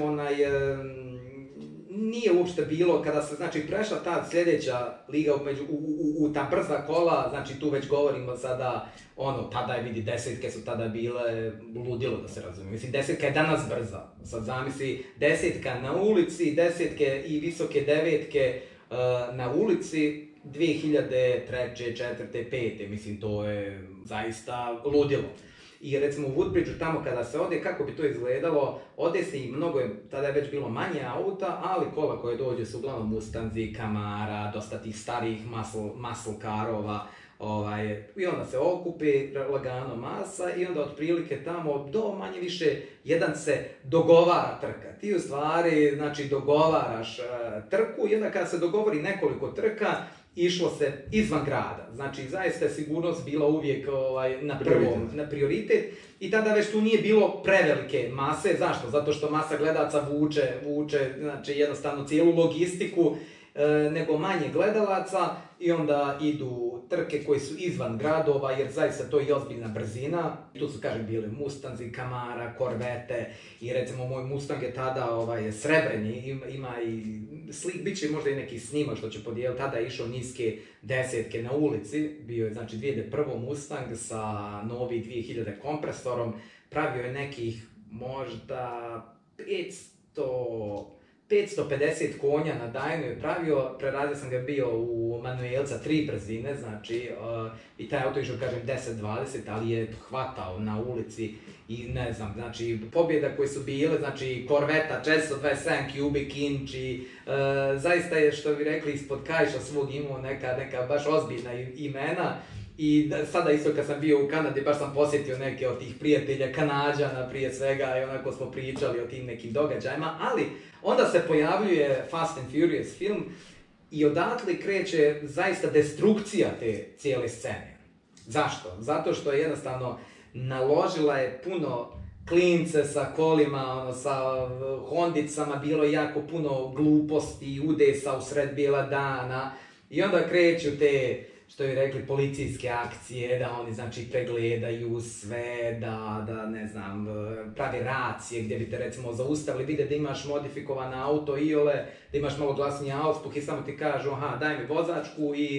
nije uopšte bilo, kada se, znači, prešla ta sljedeća liga u ta brza kola, znači, tu već govorimo sada, tada je, vidi, 10-ke su tada bile ludilo, da se razumije. Mislim, 10-ka je danas brza. Sad zamisli, 10-ka na ulici, 10-ke i visoke 9-ke na ulici, 2003. 4. 5. Mislim, to je zaista ludilo. i recimo u Woodbridgeu tamo kada se ode, kako bi to izgledalo, ode se i mnogo je, tada je već bilo manje auta, ali kola koje dođe su uglavnom Mustanzi, Camara, dosta tih starijih muscle carova, i onda se okupi lagano masa i onda otprilike tamo do manje više jedan se dogovara trka. Ti u stvari, znači, dogovaraš trku i onda kada se dogovori nekoliko trka, išlo se izvan grada. Znači, zaista je sigurnost bila uvijek na prioritet i tada već tu nije bilo prevelike mase. Zašto? Zato što masa gledaca vuče, znači, jednostavno cijelu logistiku, nego manje gledalaca i onda idu trke koje su izvan gradova, jer zaista to je ozbiljna brzina. Tu su, kažem, bili Mustanzi, Camara, Corvette i recimo moj Mustang je tada srebrni, ima i slik, bit će možda i neki snimak što će podijeliti, tada je išao niske desetke na ulici, bio je znači 2001. Mustang sa novi 2000 kompresorom, pravio je nekih možda 550 konja na Dynu je pravio, preradio sam ga bio u manuelca 3 brzine, znači, i taj auto išao, kažem, 10-20, ali je hvatao na ulici i ne znam, znači, pobjeda koje su bile, znači, Corvetta 427 cubic inch i zaista je, što bi rekli, ispod kaiša svog imao neka baš ozbiljna imena. I sada isto kad sam bio u Kanadi, baš sam posjetio neke od tih prijatelja Kanađana prije svega i onako smo pričali o tim nekim događajima, ali onda se pojavljuje Fast and Furious film i odatle kreće zaista destrukcija te cijele scene. Zašto? Zato što je jednostavno naložila je puno klince sa kolima, sa hondicama, bilo jako puno gluposti, udesa u sred bijela dana i onda kreću te, što bi rekli, policijske akcije, da oni, znači, pregledaju sve, da ne znam, pravi racije gdje bi te, recimo, zaustavili, vide da imaš modifikovan auto iole, da imaš malo glasniji auspuh i samo ti kažu, aha, daj mi vozačku i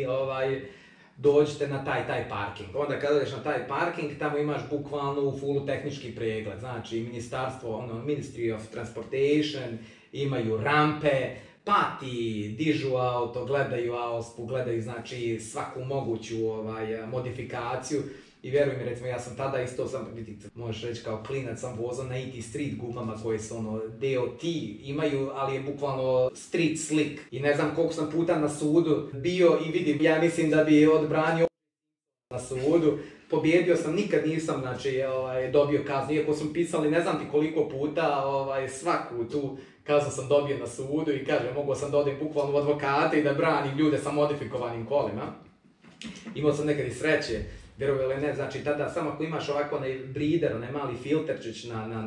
dođite na taj parking. Onda kada ideš na taj parking, tamo imaš bukvalno u fullu tehnički pregled, znači, ministarstvo, Ministry of Transportation, imaju rampe, pa ti dižu auto, gledaju auspuh, gledaju, znači, svaku moguću modifikaciju i vjeruj mi, recimo, ja sam tada isto možeš reći kao klinac, sam vozao na IT Street gumama koje su DOT imaju, ali je bukvalno street slick i ne znam koliko sam puta na sudu bio i vidim, ja mislim da bi odbranio na sudu. Pobjedio sam, nikad nisam, znači, dobio kaznu, iako su pisali ne znam ti koliko puta, svaku tu kaznu sam dobio na sudu i kažem, mogao sam da odem bukvalno u advokate i da branim ljude sa modifikovanim kolima. Imao sam nekad i sreće, vjerujem ili ne, znači tada samo ako imaš ovako onaj brider, onaj mali filterčić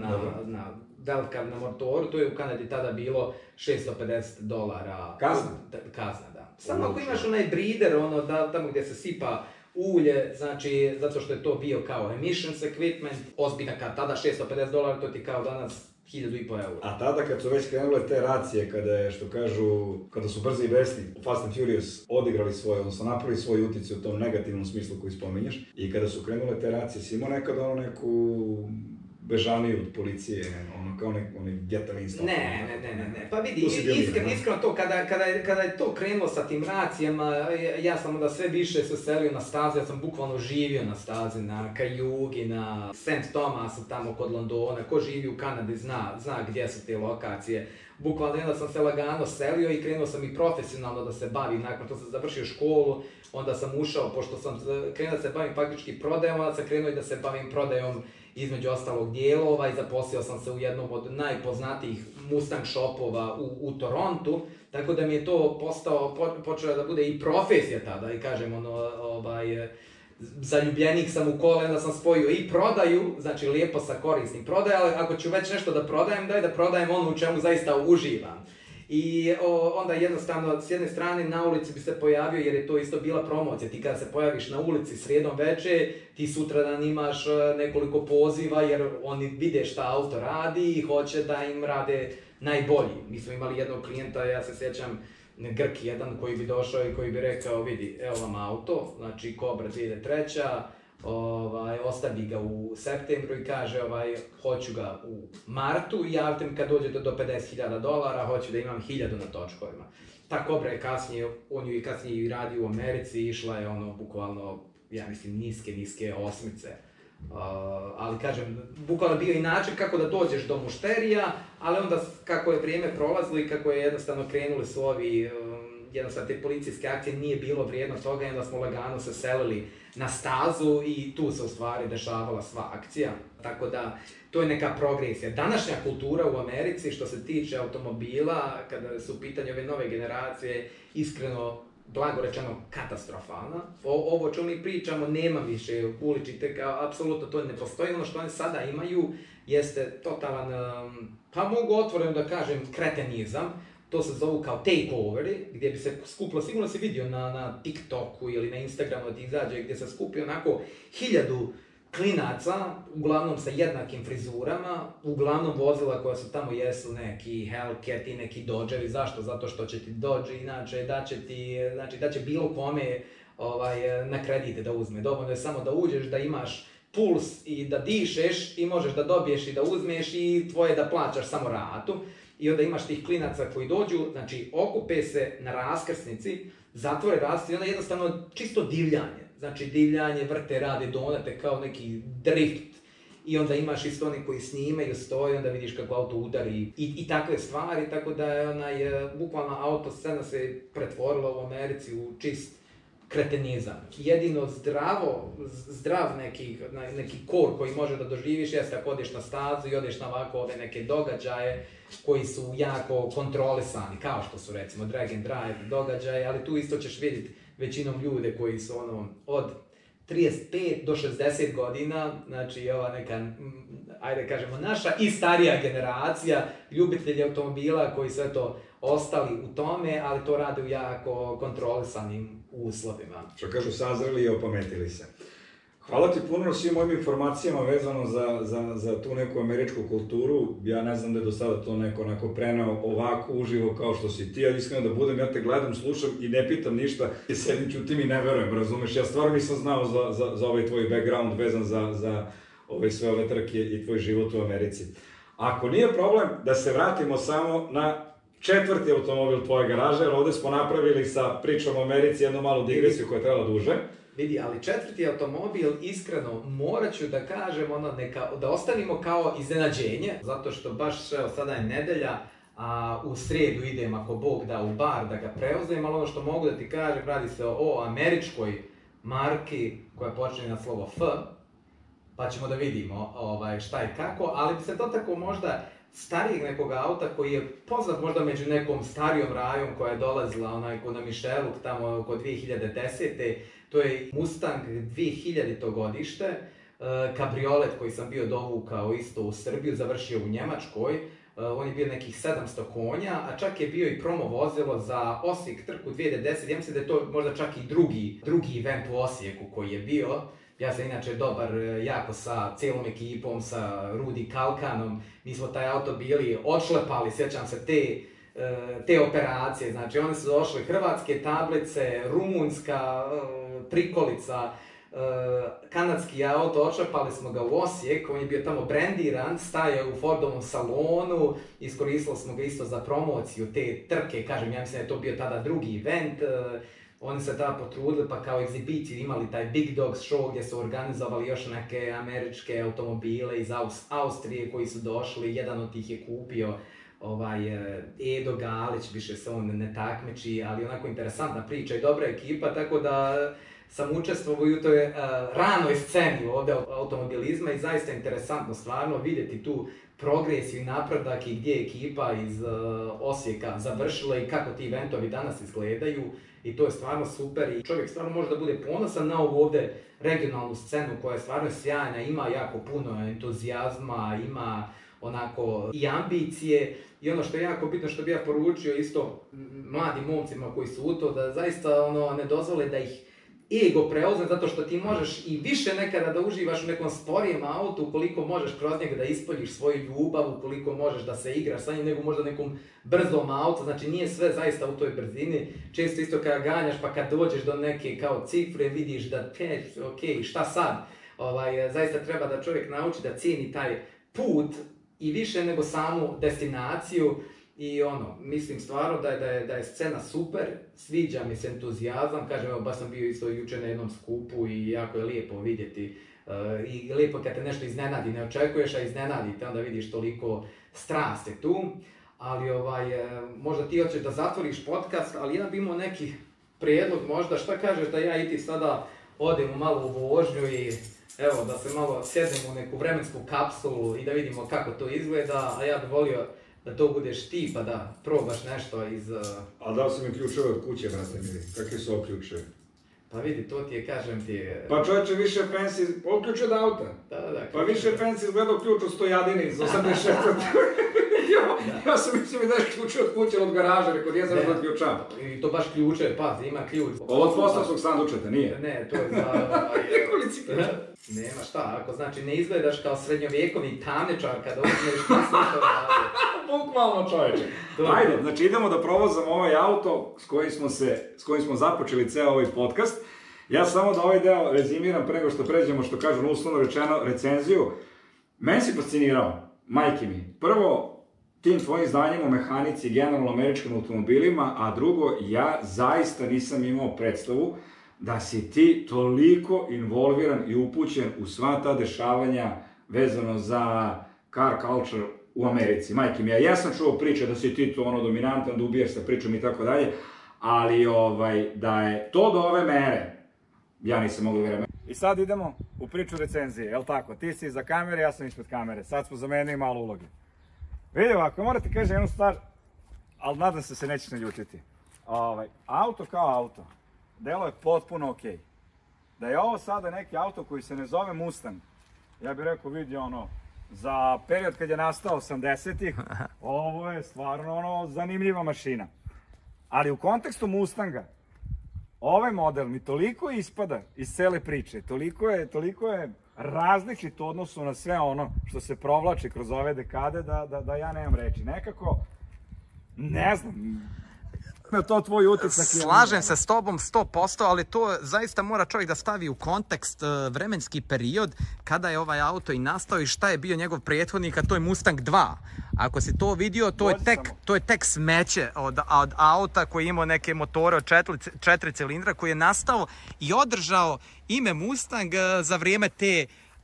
na velikav na motoru, to je u Kanadi tada bilo $650. Kazna, da. Samo ako imaš onaj brider, tamo gdje se sipa ulje, znači, zato što je to bio kao emissions equipment, ozbiljna kad tada $650, to ti kao danas 1.500 €. A tada kad su već krenule te racije, kada su brzi vesti, Fast and Furious odigrali odnosno napravili svoj utjecaj u tom negativnom smislu koji spominješ, i kada su krenule te racije, si imao nekada neku bežaniju od policije, kao onaj getavi instant. Ne. Pa vidi, iskreno to, kada je to krenulo sa tim racijama, ja sam onda sve više se selio na staze, ja sam bukvalno živio na stazi, na Cayugi, na St. Thomasu, tamo kod Londona, ko živi u Kanadi zna gdje su te lokacije. Bukvalno onda sam se lagano selio i krenuo sam i profesionalno da se bavim, nakon što sam završio školu, onda sam ušao, pošto sam krenuo da se bavim faktički prodajom, onda sam krenuo i da se bavim prodajom između ostalog dijelova i zaposlio sam se u jednom od najpoznatijih Mustang shopova u Torontu, tako da mi je to počelo da bude i profesija tada i kažem zaljubljenik sam u kole, onda sam spojio i prodaju, znači lijepo sa korisnim prodajem, ali ako ću već nešto da prodajem, daj da prodajem ono u čemu zaista uživam. I onda jednostavno, s jedne strane na ulici bi se pojavio, jer je to isto bila promocija, ti kada se pojaviš na ulici srijedom veče, ti sutradan imaš nekoliko poziva jer oni vide šta auto radi i hoće da im rade najbolji. Mi smo imali jednog klijenta, ja se sjećam, Grk jedan koji bi došao i koji bi rekao, vidi, evo vam auto, znači Cobra 2003. Ostavi ga u septembru i kaže hoću ga u martu i javite mi kad dođete do $50,000, hoću da imam 1000 na točkovima. Ta Cobra je kasnije, on ju i kasnije i radi u Americi, išla je bukvalno, ja mislim, niske osmice. Ali kažem, bukvalno bio i način kako da dođeš do mušterija, ali onda kako je vrijeme prolazilo i kako je jednostavno krenuli su ovi, jednostavno te policijske akcije, nije bilo vrijedno toga i onda smo lagano se selili na stazu i tu se u stvari dešavala sva akcija. Tako da, to je neka progresija. Današnja kultura u Americi što se tiče automobila, kada su u pitanju ove nove generacije, iskreno, blago rečeno, katastrofalna. Ovo čemu mi pričamo nema više uličite, apsolutno to ne postoji. Ono što oni sada imaju jeste totalan, pa mogu otvoreno da kažem, kretenizam. To se zovu kao takeoveri, gdje bi se skupilo, sigurno si vidio na TikToku ili na Instagramu da ti izađe, gdje se skupi onako 1000 klinaca, uglavnom sa jednakim frizurama, uglavnom vozila koja su tamo jesu neki Hellcat i neki Dodgevi. Zašto? Zato što će ti Dodge inače da će bilo kome na kredite da uzme. Dovoljno je samo da uđeš, da imaš puls i da dišeš i možeš da dobiješ i da uzmeš i tvoje da plaćaš samo ratu. I onda imaš tih klinaca koji dođu, znači okupe se na raskrsnici, zatvore raskrsnici i onda jednostavno čisto divljanje. Znači divljanje, vrte, rade donate kao neki drift. I onda imaš isto oni koji snimaju, stoje, onda vidiš kako auto udari i takve stvari. Tako da je bukvalno autoscena se pretvorila u Americi u čist kretenizam. Jedino zdrav neki kor koji može da doživiš jeste ako odeš na stazu i odeš na ovako ove neke događaje koji su jako kontrolisani, kao što su recimo drag and drive događaje, ali tu isto ćeš vidjeti većinom ljude koji su od 35 do 60 godina, znači ova neka, ajde kažemo, naša i starija generacija, ljubitelji automobila koji su ostali u tome, ali to rade u jako kontrolisanim uslovima. Što kažu, sazreli i opametili se. Hvala ti puno na svim mojim informacijama vezano za tu neku američku kulturu. Ja ne znam da je do sada to neko onako prenao ovako uživo kao što si ti, ali iskreno da budem, ja te gledam, slušam i ne pitam ništa. Sedim ćutim i ne verujem, razumeš? Ja stvarno nisam znao za ovaj tvoj background vezan za sve ove trke i tvoj život u Americi. Ako nije problem, da se vratimo samo na 4. automobil tvoje garaže, jer ovde smo napravili sa pričom o Americi jednu malu digresiju koja je trebala duže. Vidi, ali 4. automobil, iskreno, morat ću da kažem, da ostavimo kao iznenađenje, zato što baš sada je nedelja, a u srijedu idem, ako Bog da, u bar da ga preuzem, ali ono što mogu da ti kažem, radi se o američkoj marki koja počne na slovo F, pa ćemo da vidimo šta i kako, ali bi se dotakao možda starijeg nekog auta koji je poznat možda među nekom starijom rajom koja je dolazila na Mišeluk tamo oko 2010. To je Mustang 2000. godište, kabriolet koji sam bio dovukao isto u Srbiju, završio u Njemačkoj. On je bio nekih 700 konja, a čak je bio i promo vozilo za Osijek trku 2010. Ja mislim da je to možda čak i drugi event u Osijeku koji je bio. Ja sam inače dobar jako sa cijelom ekipom, sa Rudi Kalkanom. Mi smo taj auto bili odšlepali, sjećam se te operacije. Znači oni su došli hrvatske tablice, rumunska prikolica, kanadski auto, odšlepali smo ga u Osijek, on je bio tamo brendiran, stajao u Fordovom salonu, iskoristili smo ga isto za promociju te trke, kažem, ja mislim da je to bio tada drugi event. Oni se tada potrudili pa kao egzibiciju imali taj Big Dogs show gdje su organizovali još neke američke automobile iz Austrije koji su došli, jedan od tih je kupio Edo Galić, više se on ne takmiči, ali onako interesantna priča i dobra ekipa, tako da sam učestvovao u toj ranoj sceni ovdje automobilizma i zaista interesantno stvarno vidjeti tu progresiju i napredak i gdje je ekipa iz Osijeka završila i kako ti eventovi danas izgledaju i to je stvarno super i čovjek stvarno može da bude ponosan na ovu ovdje regionalnu scenu koja je stvarno sjajna, ima jako puno entuzijazma, ima onako i ambicije i ono što je jako bitno što bi ja poručio isto mladim momcima koji su u to da zaista ne dozvole da ih ego preuzme zato što ti možeš i više nekada da uživaš u nekom sporijem autu ukoliko možeš kroz njega da ispoljiš svoju ljubav, ukoliko možeš da se igraš sa njim nego možda nekom brzom autu, znači nije sve zaista u toj brzini, često isto kada ganjaš pa kad dođeš do neke kao cifre vidiš da ok, šta sad, zaista treba da čovjek nauči da cijeni taj put i više nego samu destinaciju. I mislim stvarno da je scena super, sviđa mi se entuzijazam, kažem, evo baš sam bio isto jučer na jednom skupu i jako je lijepo vidjeti I lijepo kad te nešto iznenadi, ne očekuješ, a iznenadi te, onda vidiš toliko strasti tu. Ali možda ti hoćeš da zatvoriš podcast, ali ja bi imao neki prijedlog možda, šta kažeš da ja i ti sada odemo malo u vožnju i evo da se malo sjednemo u neku vremensku kapsulu i da vidimo kako to izgleda, a ja bih volio da to budeš ti pa da probaš nešto iz... Ali dao si mi ključeve od kuće, brate mili, kakvi su ovo ključevi? Pa vidi, to ti je, kažem ti... Pa čovječe, više fancy, ovo ključ od auta. Da. Pa više fancy izgledao ključ od Stojadine iz 86. Ja sam mislio mi daš ključ od kuće od garaža, rekao ja sam od ključa. I to baš ključe, pazi, ima ključ. Ovo od postavskog sandučeta, nije? Ne, to je za... Nekolici ključa. Nema šta, ako znači ne izgledaš kao srednjovjekovni tamničar kada uzmeš na sve to. Bukvalno čovječe. Ajde, znači idemo da provozamo ovaj auto s kojim smo započeli ceo ovaj podcast. Ja samo da ovaj deo rezimiram pre nego što pređemo, što kažem uslovno rečeno, recenziju. Meni si fascinirao, majke mi. Prvo, tim tvojim znanjem o mehanici i generalno američkim automobilima, a drugo, ja zaista nisam imao predstavu da si ti toliko involviran i upućen u sva ta dešavanja vezano za car culture u Americi. Majke mi, ja sam čuo priče da si ti to dominantan, da ubijaš sa pričom i tako dalje, ali da je to do ove mere, ja nisam mogao vjerovati. I sad idemo u priču recenzije, jel tako? Ti si iza kamere, ja sam ispred kamere. Sad smo zamenili malo uloge. Vidi ovako, moram ti kažem jednu stvar, ali nadam se nećeš naljutiti. Auto kao auto, delo je potpuno okej. Da je ovo sada neki auto koji se ne zove Mustang, ja bih rekao vidi za period kad je nastao 80-ih, ovo je stvarno zanimljiva mašina. Ali u kontekstu Mustanga, ovaj model mi toliko ispada iz cele priče, toliko je različit u odnosu na sve ono što se provlači kroz ove dekade da ja nemam reči. Nekako, ne znam, to tvoj utisak. Slažem se s tobom 100%, ali to zaista mora čovjek da stavi u kontekst vremenski period kada je ovaj auto i nastao i šta je bio njegov prethodnik, a to je Mustang 2. Ako si to vidio, to je tek smeće od auta koji je imao neke motore od 4 cilindra, koji je nastao i održao ime Mustang za vrijeme te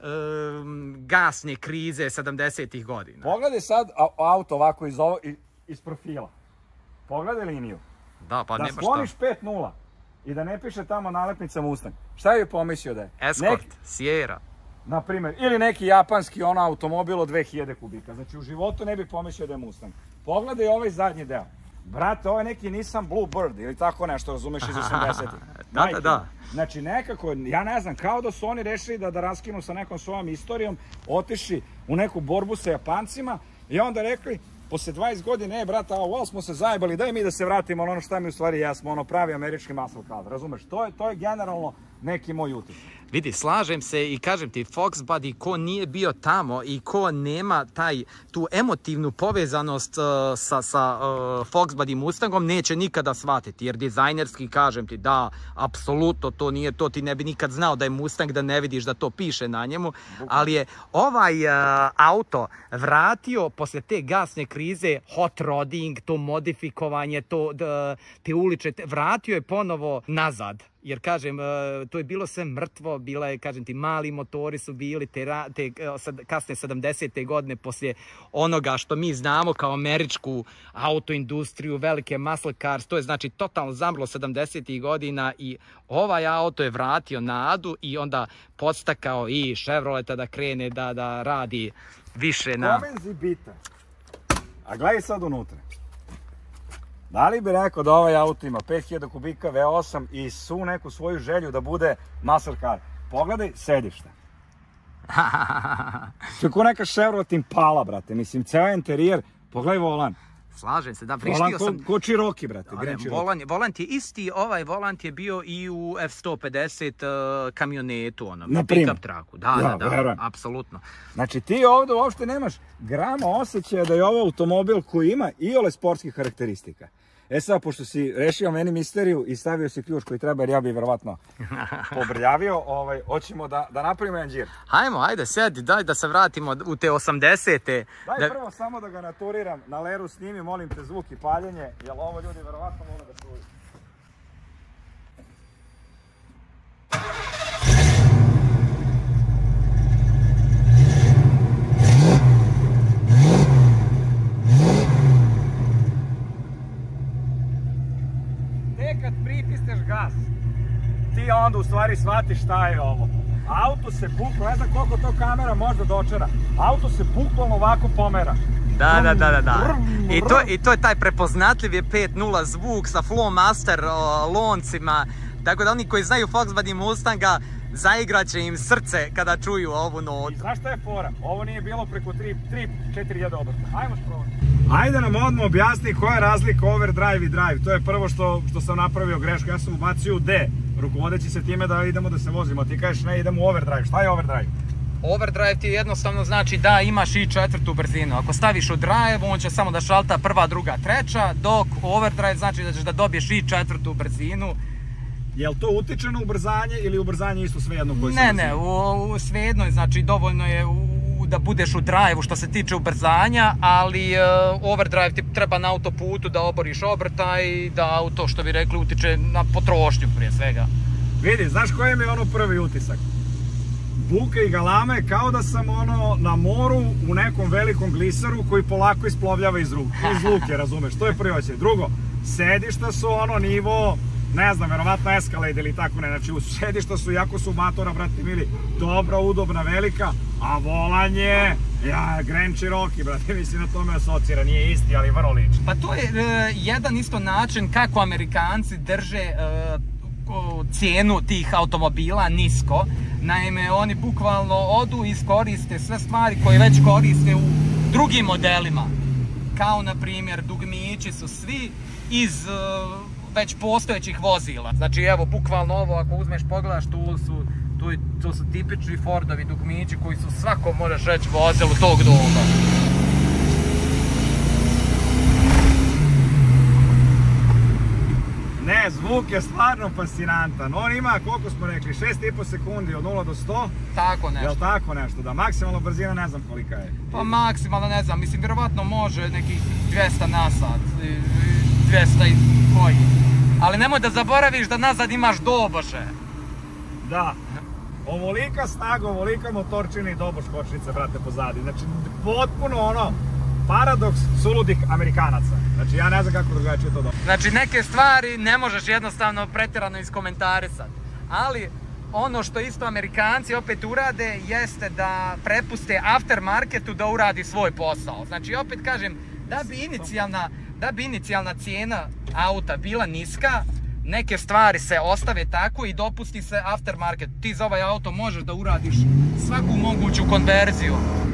gasne krize 70-ih godina. Pogledaj sad auto ovako iz profila. Pogledaj liniju. Da skloniš 5.0 i da ne piše tamo nalepnica Mustang. Šta je pomislio da je? Escort, Sierra. Naprimjer, ili neki japanski automobil od 2000 kubika. Znači u životu ne bi pomislio da je Mustang. Pogledaj ovaj zadnji deo. Brate, ovo je neki Nissan Bluebird ili tako nešto, razumeš, iz 80-ih. Da. Znači nekako, ja ne znam, kao da su oni rešili da raskinu sa nekom svojom istorijom, otišli u neku borbu sa Japancima i onda rekli, posle 20 godina, brata, ovo smo se zajebali, daj mi da se vratimo ono šta mi u stvari jesmo, pravi američki muscle car, razumeš? To je generalno neki moj utisak. Vidi, slažem se i kažem ti, Fox Body, ko nije bio tamo i ko nema tu emotivnu povezanost sa Fox Body Mustangom, neće nikada shvatiti, jer dizajnerski, kažem ti, da, apsolutno to nije to, ti ne bi nikad znao da je Mustang, da ne vidiš da to piše na njemu, ali je ovaj auto vratio posle te gasne krize, hot rodding, to modifikovanje, te uliče, vratio je ponovo nazad. Jer, kažem, to je bilo sve mrtvo, bila je, kažem ti, mali motori su bili, te kasne 70. godine poslije onoga što mi znamo kao američku autoindustriju, velike muscle cars, to je znači totalno zamrlo 70. godina i ovaj auto je vratio nadu i onda podstakao i Chevroleta da krene da radi više na... Comenzi bitan. A gledaj sad unutra. Da li bi rekao da ovaj auto ima 5000 kubika V8 i su neku svoju želju da bude muscle car? Pogledaj sedište. To je ko neka Chevrolet Impala, brate. Mislim, ceo interijer, pogledaj volan. Slažem se, da, prištio sam... Ko Cherokee, brate. Volant je isti, ovaj volant je bio i u F-150 kamionetu, pick-up traku. Da, apsolutno. Znači ti ovdje uopšte nemaš grama osjećaja da je ovo automobil koji ima iole sportskih karakteristika. E sad, pošto si rešio meni misteriju i stavio si ključ koji treba, jer ja bih verovatno pobrljavio, hoćemo da napravimo jedan džir. Ajde, sedi, daj da se vratimo u te 80-te. Daj prvo samo da ga naturiram, na leru snimi, molim te, zvuk i paljenje, jer ovo ljudi verovatno vole da čuju. kad pritisneš gas, ti onda u stvari shvatiš šta je ovo. Auto se bukvalno, ne znam koliko to kamera može dočera, auto se bukvalno ovako pomera. Da. I to je taj prepoznatljiv 5.0 zvuk sa Flowmaster loncima. Tako da oni koji znaju Volkswagen Mustanga, zaigraće im srce kada čuju ovu notu. I znaš šta je fora? Ovo nije bilo preko 3-4 obrta. Ajmo probati. Ajde nam odmah objasni koja je razlika overdrive i drive. To je prvo što sam napravio grešku. Ja sam ubacio u D, rukovodeći se time da idemo da se vozimo. Ti kažeš ne, idemo u overdrive. Šta je overdrive? Overdrive ti jednostavno znači da imaš i četvrtu brzinu. Ako staviš u drive, on će samo da šalta prva, druga, treća, dok overdrive znači da ćeš da dobiješ i četvrtu brzinu. Jel to utiče na ubrzanje ili ubrzanje isto svejedno koji se Ne, svejedno je, znači dovoljno je da budeš u drive-u što se tiče ubrzanja, ali overdrive ti treba na autoputu da oboriš obrtaj i da auto, što bi rekli, utiče na potrošnju prije svega. Vidi, znaš koji mi je ono prvi utisak? Buke i galame kao da sam na moru u nekom velikom gliseru koji polako isplovljava iz luke, razumeš? To je prvi osjećaj. Drugo, sedišta su nivo, ne znam, verovatno Escalade ili tako ne, znači sedišta su, jako su matora, brati mili, dobra, udobna, velika, a volanje, Grand Cherokee, brati, mislim na tome asocira, nije isti, ali vrlo liči. Pa to je jedan isto način kako Amerikanci drže cijenu tih automobila nisko. Naime, oni bukvalno odu i iskoriste sve stvari koje već koriste u drugim modelima. Kao, na primjer, dugmići su svi iz već postojećih vozila. Znači, evo, bukvalno ovo, ako uzmeš, pogledaš, to su tipični Fordovi dugmići koji su svako, možeš reći, vozilo tog doba. Ne, zvuk je stvarno fascinantan. On ima, koliko smo rekli, 6,5 sekundi od 0 do 100. Tako nešto. Jel tako nešto? Da, maksimalna brzina ne znam kolika je. Pa maksimalno ne znam, mislim, vjerovatno može nekih 200 na sat. 200 i koji. Ali nemoj da zaboraviš da nazad imaš doboše. Da. Ovolika snaga, ovolika motorčina i doboš kočnice, brate, pozadi. Znači, potpuno paradoks suludih Amerikanaca. Znači, ja ne znam kako drugačije to dobro. Znači, neke stvari ne možeš jednostavno pretjerano iskomentarisati. Ali, ono što isto Amerikanci opet urade jeste da prepuste aftermarketu da uradi svoj posao. Znači, opet kažem, da bi inicijalna cijena auta bila niska, neke stvari se ostave tako i dopusti se aftermarket. Ti za ovaj auto možeš da uradiš svaku moguću konverziju.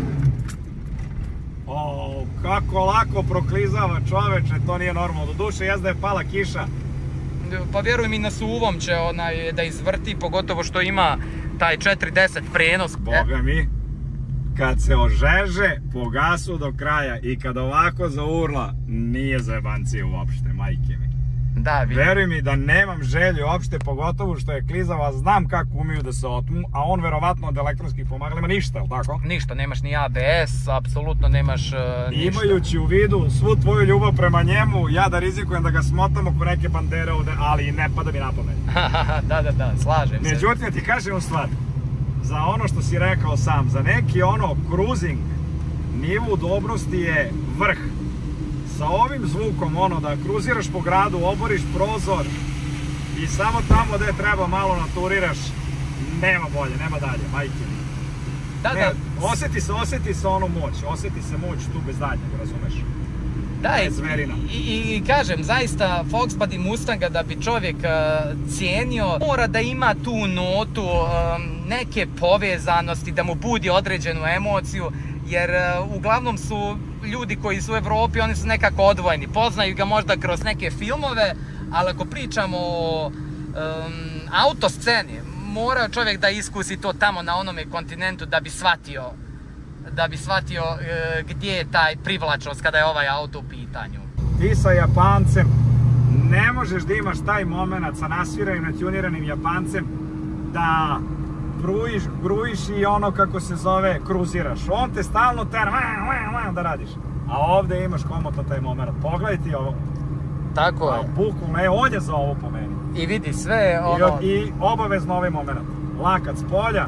O, kako lako proklizava, čoveče, to nije normalno. Doduše, jezda je pala kiša. Pa vjeruj mi, na suvom će da izvrti, pogotovo što ima taj 410 prenos. Boga mi, kad se ožeže po gasu do kraja i kad ovako zaurla, nije zajebancije uopšte, majke mi. Da, veruj mi da nemam želju uopšte, pogotovo što je klizava, znam kako umiju da se otmu, a on verovatno od elektronskih pomagala ima ništa, jel tako? Ništa, nemaš ni ABS, apsolutno nemaš ništa. Imajući u vidu svu tvoju ljubav prema njemu, ja da rizikujem da ga smotam oko neke bandere ovde, ali ne pada mi na pamet. Da, slažem se. Međutim, ti kažem u stvar, za ono što si rekao sam, za neki cruising, nivo udobnosti je vrh. Sa ovim zvukom, da kruziraš po gradu, oboriš prozor i samo tamo gde treba malo naturiraš, nema bolje, nema dalje, majke. Da. Osjeti se moć, osjeti se moć tu bez daljnjeg, razumeš? Da, i kažem, zaista Volkswagen Mustanga da bi čovjek cijenio, mora da ima tu notu neke povezanosti, da mu budi određenu emociju, jer uglavnom su ljudi koji su u Evropi, oni su nekako odvojeni, poznaju ga možda kroz neke filmove, ali ako pričamo o autosceni, mora čovjek da iskusi to tamo na onome kontinentu da bi shvatio gdje je taj privlačnost kada je ovaj auto u pitanju. Ti sa Japancem ne možeš da imaš taj moment sa nasviranim, natuniranim Japancem da brujiš i kako se zove, kruziraš. On te stalno tera da radiš. A ovdje imaš komotno taj moment. Pogledaj ti ovo. Tako je. Bukvalno, on je za ovo po meni. I vidi sve I obavezno ovaj moment. Lakat s polja.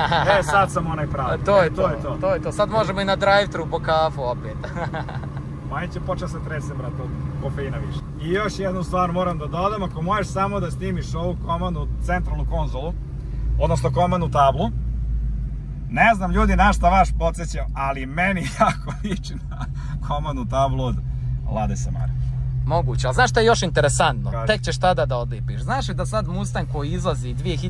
Sad sam onaj pravi. To je to. Sad možemo i na drive-thru po kafu opet. Manje će početi se tresem, brate, od kofeina više. I još jednu stvar moram da dodam, ako možeš samo da snimiš ovu komandnu centralnu konzolu, odnosno komandnu tablu, ne znam ljudi na šta vaš podsjeća, ali meni jako liči na komandnu tablu od Lade Samara. Moguće, ali znaš šta je još interesantno? Kaži. Tek ćeš tada da odlipiš. Znaš li da sad Mustang koji izlazi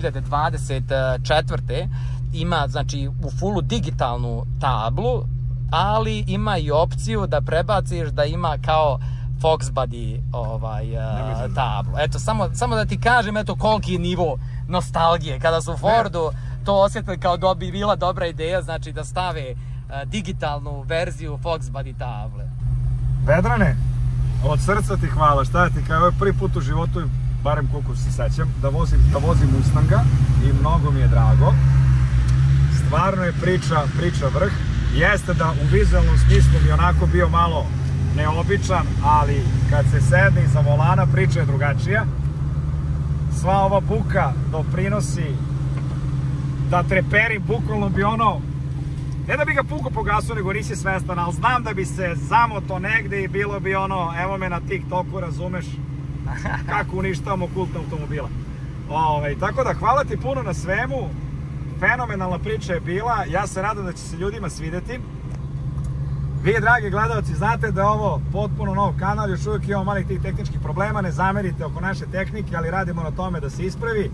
2024. ima, znači, u fullu digitalnu tablu, ali ima i opciju da prebaciš da ima kao Fox Buddy tablu. Eto, samo da ti kažem, eto, koliki je nivo nostalgije. Kada su u Fordu to osjetili kao bila dobra ideja, znači da stave digitalnu verziju Fox Buddy table. Vedrane, od srca ti hvala, šta ti kao, ovo je prvi put u životu, barem koliko se sećam, da vozim Mustanga i mnogo mi je drago. Stvarno je priča vrh. Jeste da u vizualnom smislu mi onako bio malo neobičan, ali kad se sedne iza volana priča je drugačija. Sva ova buka doprinosi da treperim, bukvalno bi ono, ne da bi ga puko pogasio, nego nisi svestan, ali znam da bi se zamoto negde i bilo bi ono, evo me na TikToku, razumeš kako uništavamo kult automobila. Tako da hvala ti puno na svemu, fenomenalna priča je bila, ja se nadam da će se ljudima svideti. Vi, dragi gledalci, znate da je ovo potpuno nov kanal, još uvijek imamo malih tih tehničkih problema, ne zamerite oko naše tehnike, ali radimo na tome da se ispravi.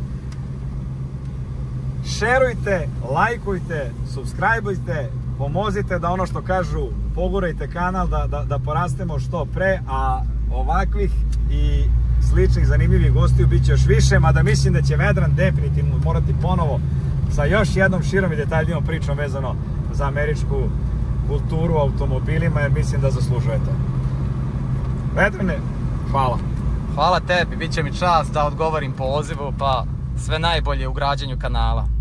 Šerujte, lajkujte, subscribeujte, pomozite da ono što kažu, pogurajte kanal da porastemo što pre, a ovakvih i sličnih zanimljivih gostiju bit će još više, mada mislim da će Vedran definitivno morati ponovo sa još jednom širom i detaljnijom pričom vezano za američku kulturu automobilima, jer mislim da zaslužuje to. Vedrane, hvala. Hvala tebi, bit će mi čast da odgovorim pozivu, pa sve najbolje u građenju kanala.